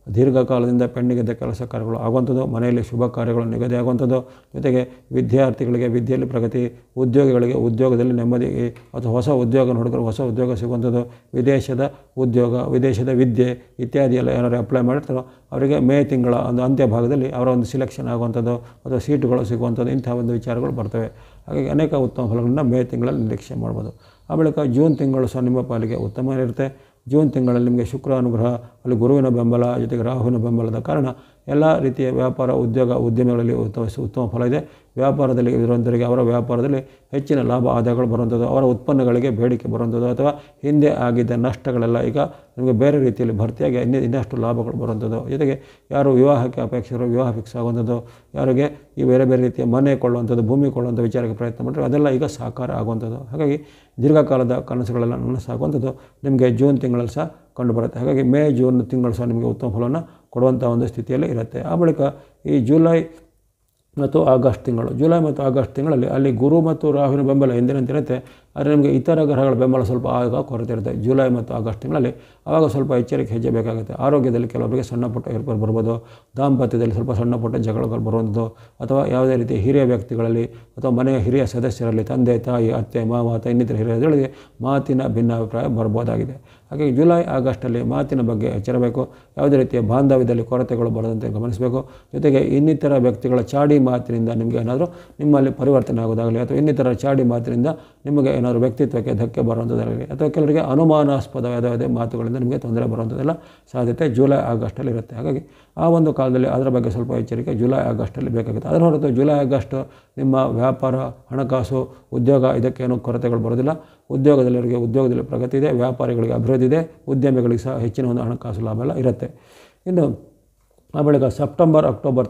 ದೀರ್ಘಕಾಲದಿಂದ ಪೆಂಡಿಂಗಿದ್ದ ಕೆಲಸ ಕಾರ್ಯಗಳು ಆಗುವಂಥದ್ದು, ಮನೆಯಲ್ಲಿ ಶುಭ ಕಾರ್ಯಗಳು ನಿಗದಿ ಆಗುವಂಥದ್ದು, ಜೊತೆಗೆ ವಿದ್ಯಾರ್ಥಿಗಳಿಗೆ ವಿದ್ಯೆಯಲ್ಲಿ ಪ್ರಗತಿ, ಉದ್ಯೋಗಿಗಳಿಗೆ ಉದ್ಯೋಗದಲ್ಲಿ ನೆಮ್ಮದಿ ಅಥವಾ ಹೊಸ ಉದ್ಯೋಗ ಹುಡುಗರು ಹೊಸ ಉದ್ಯೋಗ ಸಿಗುವಂಥದ್ದು, ವಿದೇಶದ ಉದ್ಯೋಗ, ವಿದೇಶದ ವಿದ್ಯೆ ಇತ್ಯಾದಿ ಎಲ್ಲ ಏನಾದ್ರು ಅಪ್ಲೈ ಮಾಡಿರ್ತಾರೋ ಅವರಿಗೆ ಮೇ ತಿಂಗಳ ಒಂದು ಅಂತ್ಯ ಭಾಗದಲ್ಲಿ ಅವರ ಒಂದು ಸಿಲೆಕ್ಷನ್ ಆಗುವಂಥದ್ದು ಅಥವಾ ಸೀಟುಗಳು ಸಿಗುವಂಥದ್ದು ಇಂಥ ಒಂದು ವಿಚಾರಗಳು ಬರ್ತವೆ. ಹಾಗಾಗಿ ಅನೇಕ ಉತ್ತಮ ಫಲಗಳನ್ನು ಮೇ ತಿಂಗಳಲ್ಲಿ ನಿರೀಕ್ಷೆ ಮಾಡ್ಬೋದು. ಆ ಬಳಿಕ ಜೂನ್ ತಿಂಗಳು ಸಹ ನಿಮ್ಮ ಪಾಲಿಗೆ ಉತ್ತಮ ಇರುತ್ತೆ. ಜೂನ್ ತಿಂಗಳಲ್ಲಿ ನಿಮಗೆ ಶುಕ್ರ ಅನುಗ್ರಹ, ಅಲ್ಲಿ ಗುರುವಿನ ಬೆಂಬಲ, ಜೊತೆಗೆ ರಾಹುವಿನ ಬೆಂಬಲದ ಕಾರಣ ಎಲ್ಲ ರೀತಿಯ ವ್ಯಾಪಾರ ಉದ್ಯೋಗ ಉದ್ಯಮಗಳಲ್ಲಿ ಉತ್ತಮ ಫಲ ಇದೆ. ವ್ಯಾಪಾರದಲ್ಲಿ ಇರುವಂಥವರಿಗೆ ಅವರ ವ್ಯಾಪಾರದಲ್ಲಿ ಹೆಚ್ಚಿನ ಲಾಭ ಆದಾಯಗಳು ಬರುವಂಥದ್ದು, ಅವರ ಉತ್ಪನ್ನಗಳಿಗೆ ಬೇಡಿಕೆ ಬರುವಂಥದ್ದು ಅಥವಾ ಹಿಂದೆ ಆಗಿದ್ದ ನಷ್ಟಗಳೆಲ್ಲ ಈಗ ನಿಮಗೆ ಬೇರೆ ರೀತಿಯಲ್ಲಿ ಭರ್ತಿಯಾಗಿ ಇನ್ನಷ್ಟು ಲಾಭಗಳು ಬರುವಂಥದ್ದು, ಜೊತೆಗೆ ಯಾರು ವಿವಾಹಕ್ಕೆ ಅಪೇಕ್ಷೆರು ವಿವಾಹ ಫಿಕ್ಸ್ ಆಗುವಂಥದ್ದು, ಯಾರಿಗೆ ಈ ಬೇರೆ ಬೇರೆ ರೀತಿಯ ಮನೆ ಕೊಳ್ಳುವಂಥದ್ದು, ಭೂಮಿ ಕೊಳ್ಳುವಂಥ ವಿಚಾರಕ್ಕೆ ಪ್ರಯತ್ನ ಮಾಡಿದ್ರೆ ಅದೆಲ್ಲ ಈಗ ಸಾಕಾರ ಆಗುವಂಥದ್ದು. ಹಾಗಾಗಿ ದೀರ್ಘಕಾಲದ ಕನಸುಗಳೆಲ್ಲ ನನಸಾಗುವಂಥದ್ದು ನಿಮಗೆ ಜೂನ್ ತಿಂಗಳಲ್ಲಿ ಸಹ ಕಂಡುಬರುತ್ತೆ. ಹಾಗಾಗಿ ಮೇ ಜೂನ್ ತಿಂಗಳು ಸಹ ನಿಮಗೆ ಉತ್ತಮ ಫಲವನ್ನು ಕೊಡುವಂಥ ಒಂದು ಸ್ಥಿತಿಯಲ್ಲಿ ಇರುತ್ತೆ. ಆ ಬಳಿಕ ಈ ಜುಲೈ ಮತ್ತು ಆಗಸ್ಟ್ ತಿಂಗಳು, ಜುಲೈ ಮತ್ತು ಆಗಸ್ಟ್ ತಿಂಗಳಲ್ಲಿ ಅಲ್ಲಿ ಗುರು ಮತ್ತು ರಾಹುವಿನ ಬೆಂಬಲ ಎಂದಿನಂತೆ ಇರುತ್ತೆ. ಆದರೆ ನಿಮಗೆ ಇತರ ಗ್ರಹಗಳ ಬೆಂಬಲ ಸ್ವಲ್ಪ ಆಗ ಕೊರತೆ ಇರುತ್ತೆ. ಜುಲೈ ಮತ್ತು ಆಗಸ್ಟ್ ತಿಂಗಳಲ್ಲಿ ಆವಾಗ ಸ್ವಲ್ಪ ಎಚ್ಚರಿಕೆ ಹೆಜ್ಜೆ ಬೇಕಾಗುತ್ತೆ. ಆರೋಗ್ಯದಲ್ಲಿ ಕೆಲವರಿಗೆ ಸಣ್ಣ ಪುಟ್ಟ ಏರ್ಪೇರು ಬರ್ಬೋದು, ದಾಂಪತ್ಯದಲ್ಲಿ ಸ್ವಲ್ಪ ಸಣ್ಣ ಪುಟ್ಟ ಜಗಳಗಳು ಬರುವಂಥದ್ದು, ಅಥವಾ ಯಾವುದೇ ರೀತಿ ಹಿರಿಯ ವ್ಯಕ್ತಿಗಳಲ್ಲಿ ಅಥವಾ ಮನೆಯ ಹಿರಿಯ ಸದಸ್ಯರಲ್ಲಿ ತಂದೆ ತಾಯಿ ಅತ್ತೆ ಮಾವ ಅಥವಾ ಇನ್ನಿತರ ಹಿರಿಯರಿಗೆ ಮಾತಿನ ಭಿನ್ನಾಭಿಪ್ರಾಯ ಬರ್ಬೋದಾಗಿದೆ. ಹಾಗಾಗಿ ಜುಲೈ ಆಗಸ್ಟಲ್ಲಿ ಮಾತಿನ ಬಗ್ಗೆ ಎಚ್ಚರಬೇಕು. ಯಾವುದೇ ರೀತಿಯ ಬಾಂಧವ್ಯದಲ್ಲಿ ಕೊರತೆಗಳು ಬರದಂತೆ ಗಮನಿಸಬೇಕು. ಜೊತೆಗೆ ಇನ್ನಿತರ ವ್ಯಕ್ತಿಗಳ ಚಾಡಿ ಮಾತಿನಿಂದ ನಿಮಗೆ ಏನಾದರೂ ನಿಮ್ಮಲ್ಲಿ ಪರಿವರ್ತನೆ ಆಗೋದಾಗಲಿ ಅಥವಾ ಇನ್ನಿತರ ಚಾಡಿ ಮಾತಿನಿಂದ ನಿಮಗೆ ಏನಾದರೂ ವ್ಯಕ್ತಿತ್ವಕ್ಕೆ ಧಕ್ಕೆ ಬರುವಂಥದ್ದಾಗಲಿ ಅಥವಾ ಕೆಲವರಿಗೆ ಅನುಮಾನಾಸ್ಪದವಾದ ಮಾತುಗಳಿಂದ ನಿಮಗೆ ತೊಂದರೆ ಬರುವಂಥದ್ದೆಲ್ಲ ಸಾಧ್ಯತೆ ಜುಲೈ ಆಗಸ್ಟಲ್ಲಿ ಇರುತ್ತೆ. ಹಾಗಾಗಿ ಆ ಒಂದು ಕಾಲದಲ್ಲಿ ಅದರ ಬಗ್ಗೆ ಸ್ವಲ್ಪ ಎಚ್ಚರಿಕೆ ಜುಲೈ ಆಗಸ್ಟಲ್ಲಿ ಬೇಕಾಗುತ್ತೆ. ಅದರ ಹೊರತು ಜುಲೈ ಆಗಸ್ಟ್ ನಿಮ್ಮ ವ್ಯಾಪಾರ, ಹಣಕಾಸು, ಉದ್ಯೋಗ ಇದಕ್ಕೇನು ಕೊರತೆಗಳು ಬರೋದಿಲ್ಲ. ಉದ್ಯೋಗದಲ್ಲಿವರಿಗೆ ಉದ್ಯೋಗದಲ್ಲಿ ಪ್ರಗತಿ ಇದೆ, ವ್ಯಾಪಾರಿಗಳಿಗೆ ಅಭಿವೃದ್ಧಿ ಇದೆ, ಉದ್ಯಮಿಗಳಿಗೆ ಸಹ ಹೆಚ್ಚಿನ ಒಂದು ಹಣಕಾಸು ಲಾಭ ಎಲ್ಲ ಇರುತ್ತೆ. ಇನ್ನು ಆ ಬಳಿಕ ಸೆಪ್ಟೆಂಬರ್ ಅಕ್ಟೋಬರ್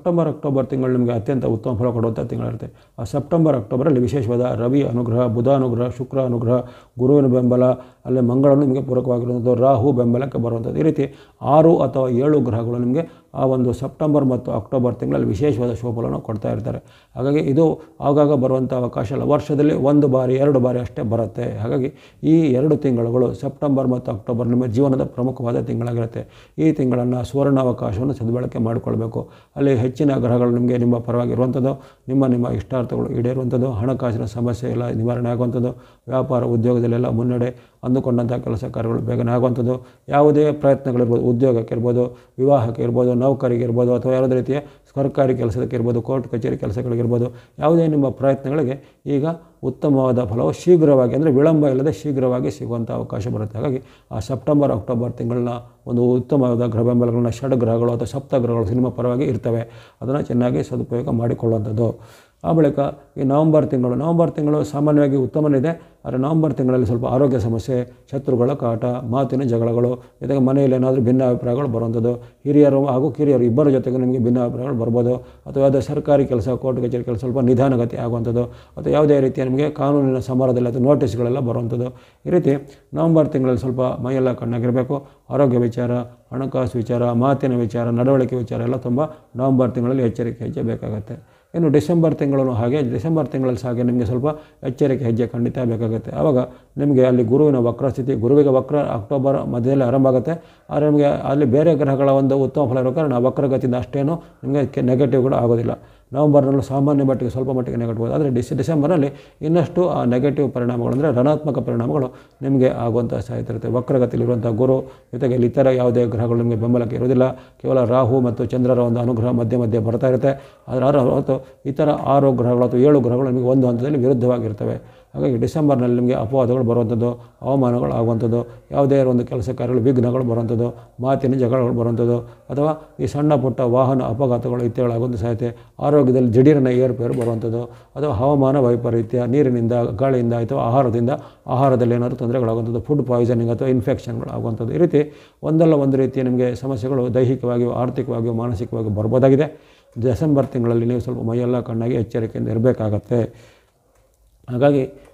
ತಿಂಗಳು ನಿಮಗೆ ಅತ್ಯಂತ ಉತ್ತಮ ಫಲ ಕೊಡುವಂಥ ತಿಂಗಳಿರುತ್ತೆ. ಆ ಸೆಪ್ಟೆಂಬರ್ ಅಕ್ಟೋಬರಲ್ಲಿ ವಿಶೇಷವಾದ ರವಿ ಅನುಗ್ರಹ, ಬುಧ ಅನುಗ್ರಹ, ಶುಕ್ರ ಅನುಗ್ರಹ, ಗುರುವಿನ ಬೆಂಬಲ, ಅಲ್ಲಿ ಮಂಗಳನು ನಿಮಗೆ ಪೂರಕವಾಗಿರುವಂಥದ್ದು, ರಾಹು ಬೆಂಬಲಕ್ಕೆ ಬರುವಂಥದ್ದು, ಈ ರೀತಿ 6 ಅಥವಾ 7 ಗ್ರಹಗಳು ನಿಮಗೆ ಆ ಒಂದು ಸೆಪ್ಟೆಂಬರ್ ಮತ್ತು ಅಕ್ಟೋಬರ್ ತಿಂಗಳಲ್ಲಿ ವಿಶೇಷವಾದ ಶುಭಫಲವನ್ನು ಕೊಡ್ತಾ ಇರ್ತಾರೆ. ಹಾಗಾಗಿ ಇದು ಆಗಾಗ ಬರುವಂಥ ಅವಕಾಶ ಅಲ್ಲ, ವರ್ಷದಲ್ಲಿ 1 ಬಾರಿ 2 ಬಾರಿ ಅಷ್ಟೇ ಬರುತ್ತೆ. ಹಾಗಾಗಿ ಈ 2 ತಿಂಗಳುಗಳು ಸೆಪ್ಟೆಂಬರ್ ಮತ್ತು ಅಕ್ಟೋಬರ್ ನಿಮ್ಮ ಜೀವನದ ಪ್ರಮುಖವಾದ ತಿಂಗಳಾಗಿರುತ್ತೆ. ಈ ತಿಂಗಳನ್ನು ಸುವರ್ಣಾವಕಾಶವನ್ನು ಸದ್ಬಳಕೆ ಮಾಡಿಕೊಳ್ಬೇಕು. ಅಲ್ಲಿ ಹೆಚ್ಚಿನ ಗ್ರಹಗಳು ನಿಮಗೆ ನಿಮ್ಮ ಪರವಾಗಿರುವಂಥದ್ದು, ನಿಮ್ಮ ಇಷ್ಟಾರ್ಥಗಳು ಈಡೇರುವಂಥದ್ದು, ಹಣಕಾಸಿನ ಸಮಸ್ಯೆ ಎಲ್ಲ ನಿವಾರಣೆ ಆಗುವಂಥದ್ದು, ವ್ಯಾಪಾರ ಉದ್ಯೋಗದಲ್ಲೆಲ್ಲ ಮುನ್ನಡೆ, ಅಂದುಕೊಂಡಂಥ ಕೆಲಸ ಕಾರ್ಯಗಳು ಬೇಗನೆ ಆಗುವಂಥದ್ದು, ಯಾವುದೇ ಪ್ರಯತ್ನಗಳಿರ್ಬೋದು, ಉದ್ಯೋಗಕ್ಕೆ ಇರ್ಬೋದು, ವಿವಾಹಕ್ಕೆ ಇರ್ಬೋದು, ನೌಕರಿಗೆ ಇರ್ಬೋದು, ಅಥವಾ ಯಾವುದೇ ರೀತಿಯ ಸರ್ಕಾರಿ ಕೆಲಸಕ್ಕೆ ಇರ್ಬೋದು, ಕೋರ್ಟ್ ಕಚೇರಿ ಕೆಲಸಗಳಿಗಿರ್ಬೋದು, ಯಾವುದೇ ನಿಮ್ಮ ಪ್ರಯತ್ನಗಳಿಗೆ ಈಗ ಉತ್ತಮವಾದ ಫಲವು ಶೀಘ್ರವಾಗಿ ಅಂದರೆ ವಿಳಂಬ ಇಲ್ಲದೆ ಶೀಘ್ರವಾಗಿ ಸಿಗುವಂಥ ಅವಕಾಶ ಬರುತ್ತೆ. ಹಾಗಾಗಿ ಆ ಸೆಪ್ಟೆಂಬರ್ ಅಕ್ಟೋಬರ್ ತಿಂಗಳನ್ನ ಒಂದು ಉತ್ತಮವಾದ ಗ್ರಹ ಬೆಂಬಲಗಳನ್ನ ಷಡ್ಗ್ರಹಗಳು ಅಥವಾ ಸಪ್ತಗ್ರಹಗಳು ಸಿನಿಮಾ ಪರವಾಗಿ ಇರ್ತವೆ, ಅದನ್ನು ಚೆನ್ನಾಗಿ ಸದುಪಯೋಗ ಮಾಡಿಕೊಳ್ಳುವಂಥದ್ದು. ಆ ಬಳಿಕ ಈ ನವಂಬರ್ ತಿಂಗಳು ಸಾಮಾನ್ಯವಾಗಿ ಉತ್ತಮನಿದೆ. ಆದರೆ ನವಂಬರ್ ತಿಂಗಳಲ್ಲಿ ಸ್ವಲ್ಪ ಆರೋಗ್ಯ ಸಮಸ್ಯೆ, ಶತ್ರುಗಳ ಕಾಟ, ಮಾತಿನ ಜಗಳಗಳು, ಜೊತೆಗೆ ಮನೆಯಲ್ಲಿ ಏನಾದರೂ ಭಿನ್ನಾಭಿಪ್ರಾಯಗಳು ಬರುವಂಥದ್ದು, ಹಿರಿಯರು ಹಾಗೂ ಕಿರಿಯರು ಇಬ್ಬರ ಜೊತೆಗೆ ನಿಮಗೆ ಭಿನ್ನಾಭಿಪ್ರಾಯಗಳು ಬರ್ಬೋದು, ಅಥವಾ ಯಾವುದೇ ಸರ್ಕಾರಿ ಕೆಲಸ, ಕೋರ್ಟ್ ಕಚೇರಿ ಕೆಲಸ ಸ್ವಲ್ಪ ನಿಧಾನಗತಿ ಆಗುವಂಥದ್ದು, ಅಥವಾ ಯಾವುದೇ ರೀತಿಯ ನಿಮಗೆ ಕಾನೂನಿನ ಸಮರದಲ್ಲಿ ಅಥವಾ ನೋಟಿಸ್ಗಳೆಲ್ಲ ಬರುವಂಥದ್ದು. ಈ ರೀತಿ ನವಂಬರ್ ತಿಂಗಳಲ್ಲಿ ಸ್ವಲ್ಪ ಮೈಯೆಲ್ಲ ಕಣ್ಣಾಗಿರಬೇಕು. ಆರೋಗ್ಯ ವಿಚಾರ, ಹಣಕಾಸು ವಿಚಾರ, ಮಾತಿನ ವಿಚಾರ, ನಡವಳಿಕೆ ವಿಚಾರ ಎಲ್ಲ ತುಂಬ ನವಂಬರ್ ತಿಂಗಳಲ್ಲಿ ಎಚ್ಚರಿಕೆ ಹೆಜ್ಜೆ ಬೇಕಾಗುತ್ತೆ. ಇನ್ನು ಡಿಸೆಂಬರ್ ತಿಂಗಳು ಹಾಗೆ, ಡಿಸೆಂಬರ್ ತಿಂಗಳಲ್ಲಿ ಹಾಗೆ ನಿಮಗೆ ಸ್ವಲ್ಪ ಎಚ್ಚರಿಕೆ ಹೆಜ್ಜೆ ಖಂಡಿತ ಬೇಕಾಗುತ್ತೆ. ಆವಾಗ ನಿಮಗೆ ಅಲ್ಲಿ ಗುರುವಿನ ವಕ್ರಸ್ಥಿತಿ, ಗುರುವಿಗೆ ವಕ್ರ ಅಕ್ಟೋಬರ್ ಮಧ್ಯದಲ್ಲಿ ಆರಂಭ ಆಗುತ್ತೆ. ಆದರೆ ನಿಮಗೆ ಅಲ್ಲಿ ಬೇರೆ ಗ್ರಹಗಳ ಒಂದು ಉತ್ತಮ ಫಲ ಇರೋ ಕಾರಣ ವಕ್ರಗತಿಯಿಂದ ಅಷ್ಟೇನು ನಿಮಗೆ ನೆಗೆಟಿವ್ಗಳು ಆಗೋದಿಲ್ಲ. ನವಂಬರ್ನಲ್ಲೂ ಸಾಮಾನ್ಯ ಮಟ್ಟಿಗೆ ಸ್ವಲ್ಪ ಮಟ್ಟಿಗೆ ನೆಗೆಟಿವ್, ಆದರೆ ಡಿಸೆಂಬರ್ನಲ್ಲಿ ಇನ್ನಷ್ಟು ಆ ನೆಗೆಟಿವ್ ಪರಿಣಾಮಗಳು ಅಂದರೆ ಋಣಾತ್ಮಕ ಪರಿಣಾಮಗಳು ನಿಮಗೆ ಆಗುವಂಥ ಸಾಧ್ಯತೆ ಇರುತ್ತೆ. ವಕ್ರಗತಿಯಲ್ಲಿರುವಂಥ ಗುರು ಜೊತೆಗೆ ಇಲ್ಲಿ ಇತರ ಯಾವುದೇ ಗ್ರಹಗಳು ನಿಮಗೆ ಬೆಂಬಲಕ್ಕೆ ಇರೋದಿಲ್ಲ. ಕೇವಲ ರಾಹು ಮತ್ತು ಚಂದ್ರರ ಒಂದು ಅನುಗ್ರಹ ಮಧ್ಯೆ ಬರ್ತಾ ಇರುತ್ತೆ. ಆದರೆ ಹೊರತು ಇತರ 6 ಗ್ರಹಗಳು ಅಥವಾ 7 ಗ್ರಹಗಳು ನಿಮಗೆ ಒಂದು ಹಂತದಲ್ಲಿ ವಿರುದ್ಧವಾಗಿರ್ತವೆ. ಹಾಗಾಗಿ ಡಿಸೆಂಬರ್ನಲ್ಲಿ ನಿಮಗೆ ಅಪವಾದಗಳು ಬರುವಂಥದ್ದು, ಅವಮಾನಗಳು ಆಗುವಂಥದ್ದು, ಯಾವುದೇ ಒಂದು ಕೆಲಸ ಕಾರ್ಯಗಳು ವಿಘ್ನಗಳು ಬರುವಂಥದ್ದು, ಮಾತಿನ ಜಗಳಗಳು ಬರುವಂಥದ್ದು, ಅಥವಾ ಈ ಸಣ್ಣ ಪುಟ್ಟ ವಾಹನ ಅಪಘಾತಗಳು ಇತ್ಯಾದಿಗಳಾಗುವಂಥ ಸಾಧ್ಯತೆ, ಆರೋಗ್ಯದಲ್ಲಿ ದಿಢೀರನ ಏರುಪೇರು ಬರುವಂಥದ್ದು, ಅಥವಾ ಹವಾಮಾನ ವೈಪರೀತ್ಯ, ನೀರಿನಿಂದ, ಗಾಳಿಯಿಂದ ಅಥವಾ ಆಹಾರದಲ್ಲಿ ಏನಾದರೂ ತೊಂದರೆಗಳಾಗುವಂಥದ್ದು, ಫುಡ್ ಪಾಯ್ಸನಿಂಗ್ ಅಥವಾ ಇನ್ಫೆಕ್ಷನ್ಗಳು ಆಗುವಂಥದ್ದು, ಈ ರೀತಿ ಒಂದಲ್ಲ ಒಂದು ರೀತಿಯ ನಿಮಗೆ ಸಮಸ್ಯೆಗಳು ದೈಹಿಕವಾಗಿಯೂ ಆರ್ಥಿಕವಾಗಿಯೂ ಮಾನಸಿಕವಾಗಿಯೂ ಬರ್ಬೋದಾಗಿದೆ. ಡಿಸೆಂಬರ್ ತಿಂಗಳಲ್ಲಿ ನೀವು ಸ್ವಲ್ಪ ಮೈಯೆಲ್ಲ ಕಣ್ಣಾಗಿ ಎಚ್ಚರಿಕೆಯಿಂದ ಇರಬೇಕಾಗತ್ತೆ. ಹಾಗಾಗಿ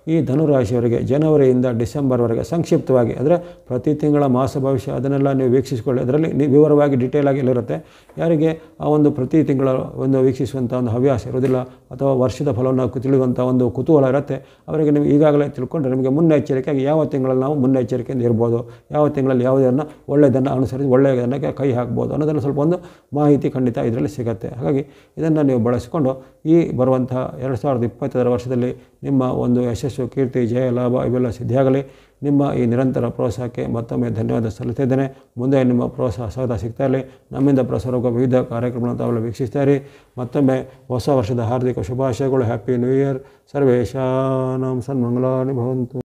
ಈ ಧನುರಾಶಿಯವರಿಗೆ ಜನವರಿಯಿಂದ ಡಿಸೆಂಬರ್ವರೆಗೆ ಸಂಕ್ಷಿಪ್ತವಾಗಿ ಅಂದರೆ ಪ್ರತಿ ತಿಂಗಳ ಮಾಸ ಭವಿಷ್ಯ ಅದನ್ನೆಲ್ಲ ನೀವು ವೀಕ್ಷಿಸಿಕೊಳ್ಳಿ. ಅದರಲ್ಲಿ ವಿವರವಾಗಿ ಡೀಟೇಲ್ ಆಗಿ ಇರುತ್ತೆ. ಯಾರಿಗೆ ಆ ಒಂದು ಪ್ರತಿ ತಿಂಗಳ ಒಂದು ವೀಕ್ಷಿಸುವಂಥ ಒಂದು ಹವ್ಯಾಸ ಇರೋದಿಲ್ಲ ಅಥವಾ ವರ್ಷದ ಫಲವನ್ನು ತಿಳಿಯುವಂಥ ಒಂದು ಕುತೂಹಲ ಇರುತ್ತೆ, ಅವರಿಗೆ ನೀವು ಈಗಾಗಲೇ ತಿಳ್ಕೊಂಡ್ರೆ ನಿಮಗೆ ಮುನ್ನೆಚ್ಚರಿಕೆಯಾಗಿ ಯಾವ ತಿಂಗಳಲ್ಲಿ ನಾವು ಮುನ್ನೆಚ್ಚರಿಕೆಯಿಂದ ಇರ್ಬೋದು, ಯಾವ ತಿಂಗಳಲ್ಲಿ ಯಾವುದನ್ನು ಒಳ್ಳೆಯದನ್ನು ಅನುಸರಿಸಿ ಒಳ್ಳೆಯದನ್ನು ಕೈ ಹಾಕ್ಬೋದು ಅನ್ನೋದನ್ನು ಸ್ವಲ್ಪ ಒಂದು ಮಾಹಿತಿ ಖಂಡಿತ ಇದರಲ್ಲಿ ಸಿಗುತ್ತೆ. ಹಾಗಾಗಿ ಇದನ್ನು ನೀವು ಬಳಸಿಕೊಂಡು ಈ ಬರುವಂಥ 2025 ವರ್ಷದಲ್ಲಿ ನಿಮ್ಮ ಒಂದು ಯಶಸ್ಸು, ಕೀರ್ತಿ, ಜಯ, ಲಾಭ ಇವೆಲ್ಲ ಸಿದ್ಧಿಯಾಗಲಿ. ನಿಮ್ಮ ಈ ನಿರಂತರ ಪ್ರೋತ್ಸಾಹಕ್ಕೆ ಮತ್ತೊಮ್ಮೆ ಧನ್ಯವಾದ ಸಲ್ಲಿಸಿದ್ದೇನೆ. ಮುಂದೆ ನಿಮ್ಮ ಪ್ರೋತ್ಸಾಹ ಸದಾ ಸಿಗ್ತಾ ಇರಲಿ. ನಮ್ಮಿಂದ ಪ್ರಸಾರವಾಗುವ ವಿವಿಧ ಕಾರ್ಯಕ್ರಮಗಳನ್ನು ತಾವೆಲ್ಲ ವೀಕ್ಷಿಸ್ತಾ ಇರಿ. ಮತ್ತೊಮ್ಮೆ ಹೊಸ ವರ್ಷದ ಹಾರ್ದಿಕ ಶುಭಾಶಯಗಳು. Happy new year. ಸರ್ವೇಷಾಂ ಸನ್ಮಂಗಲಾನಿ ಭವಂತು.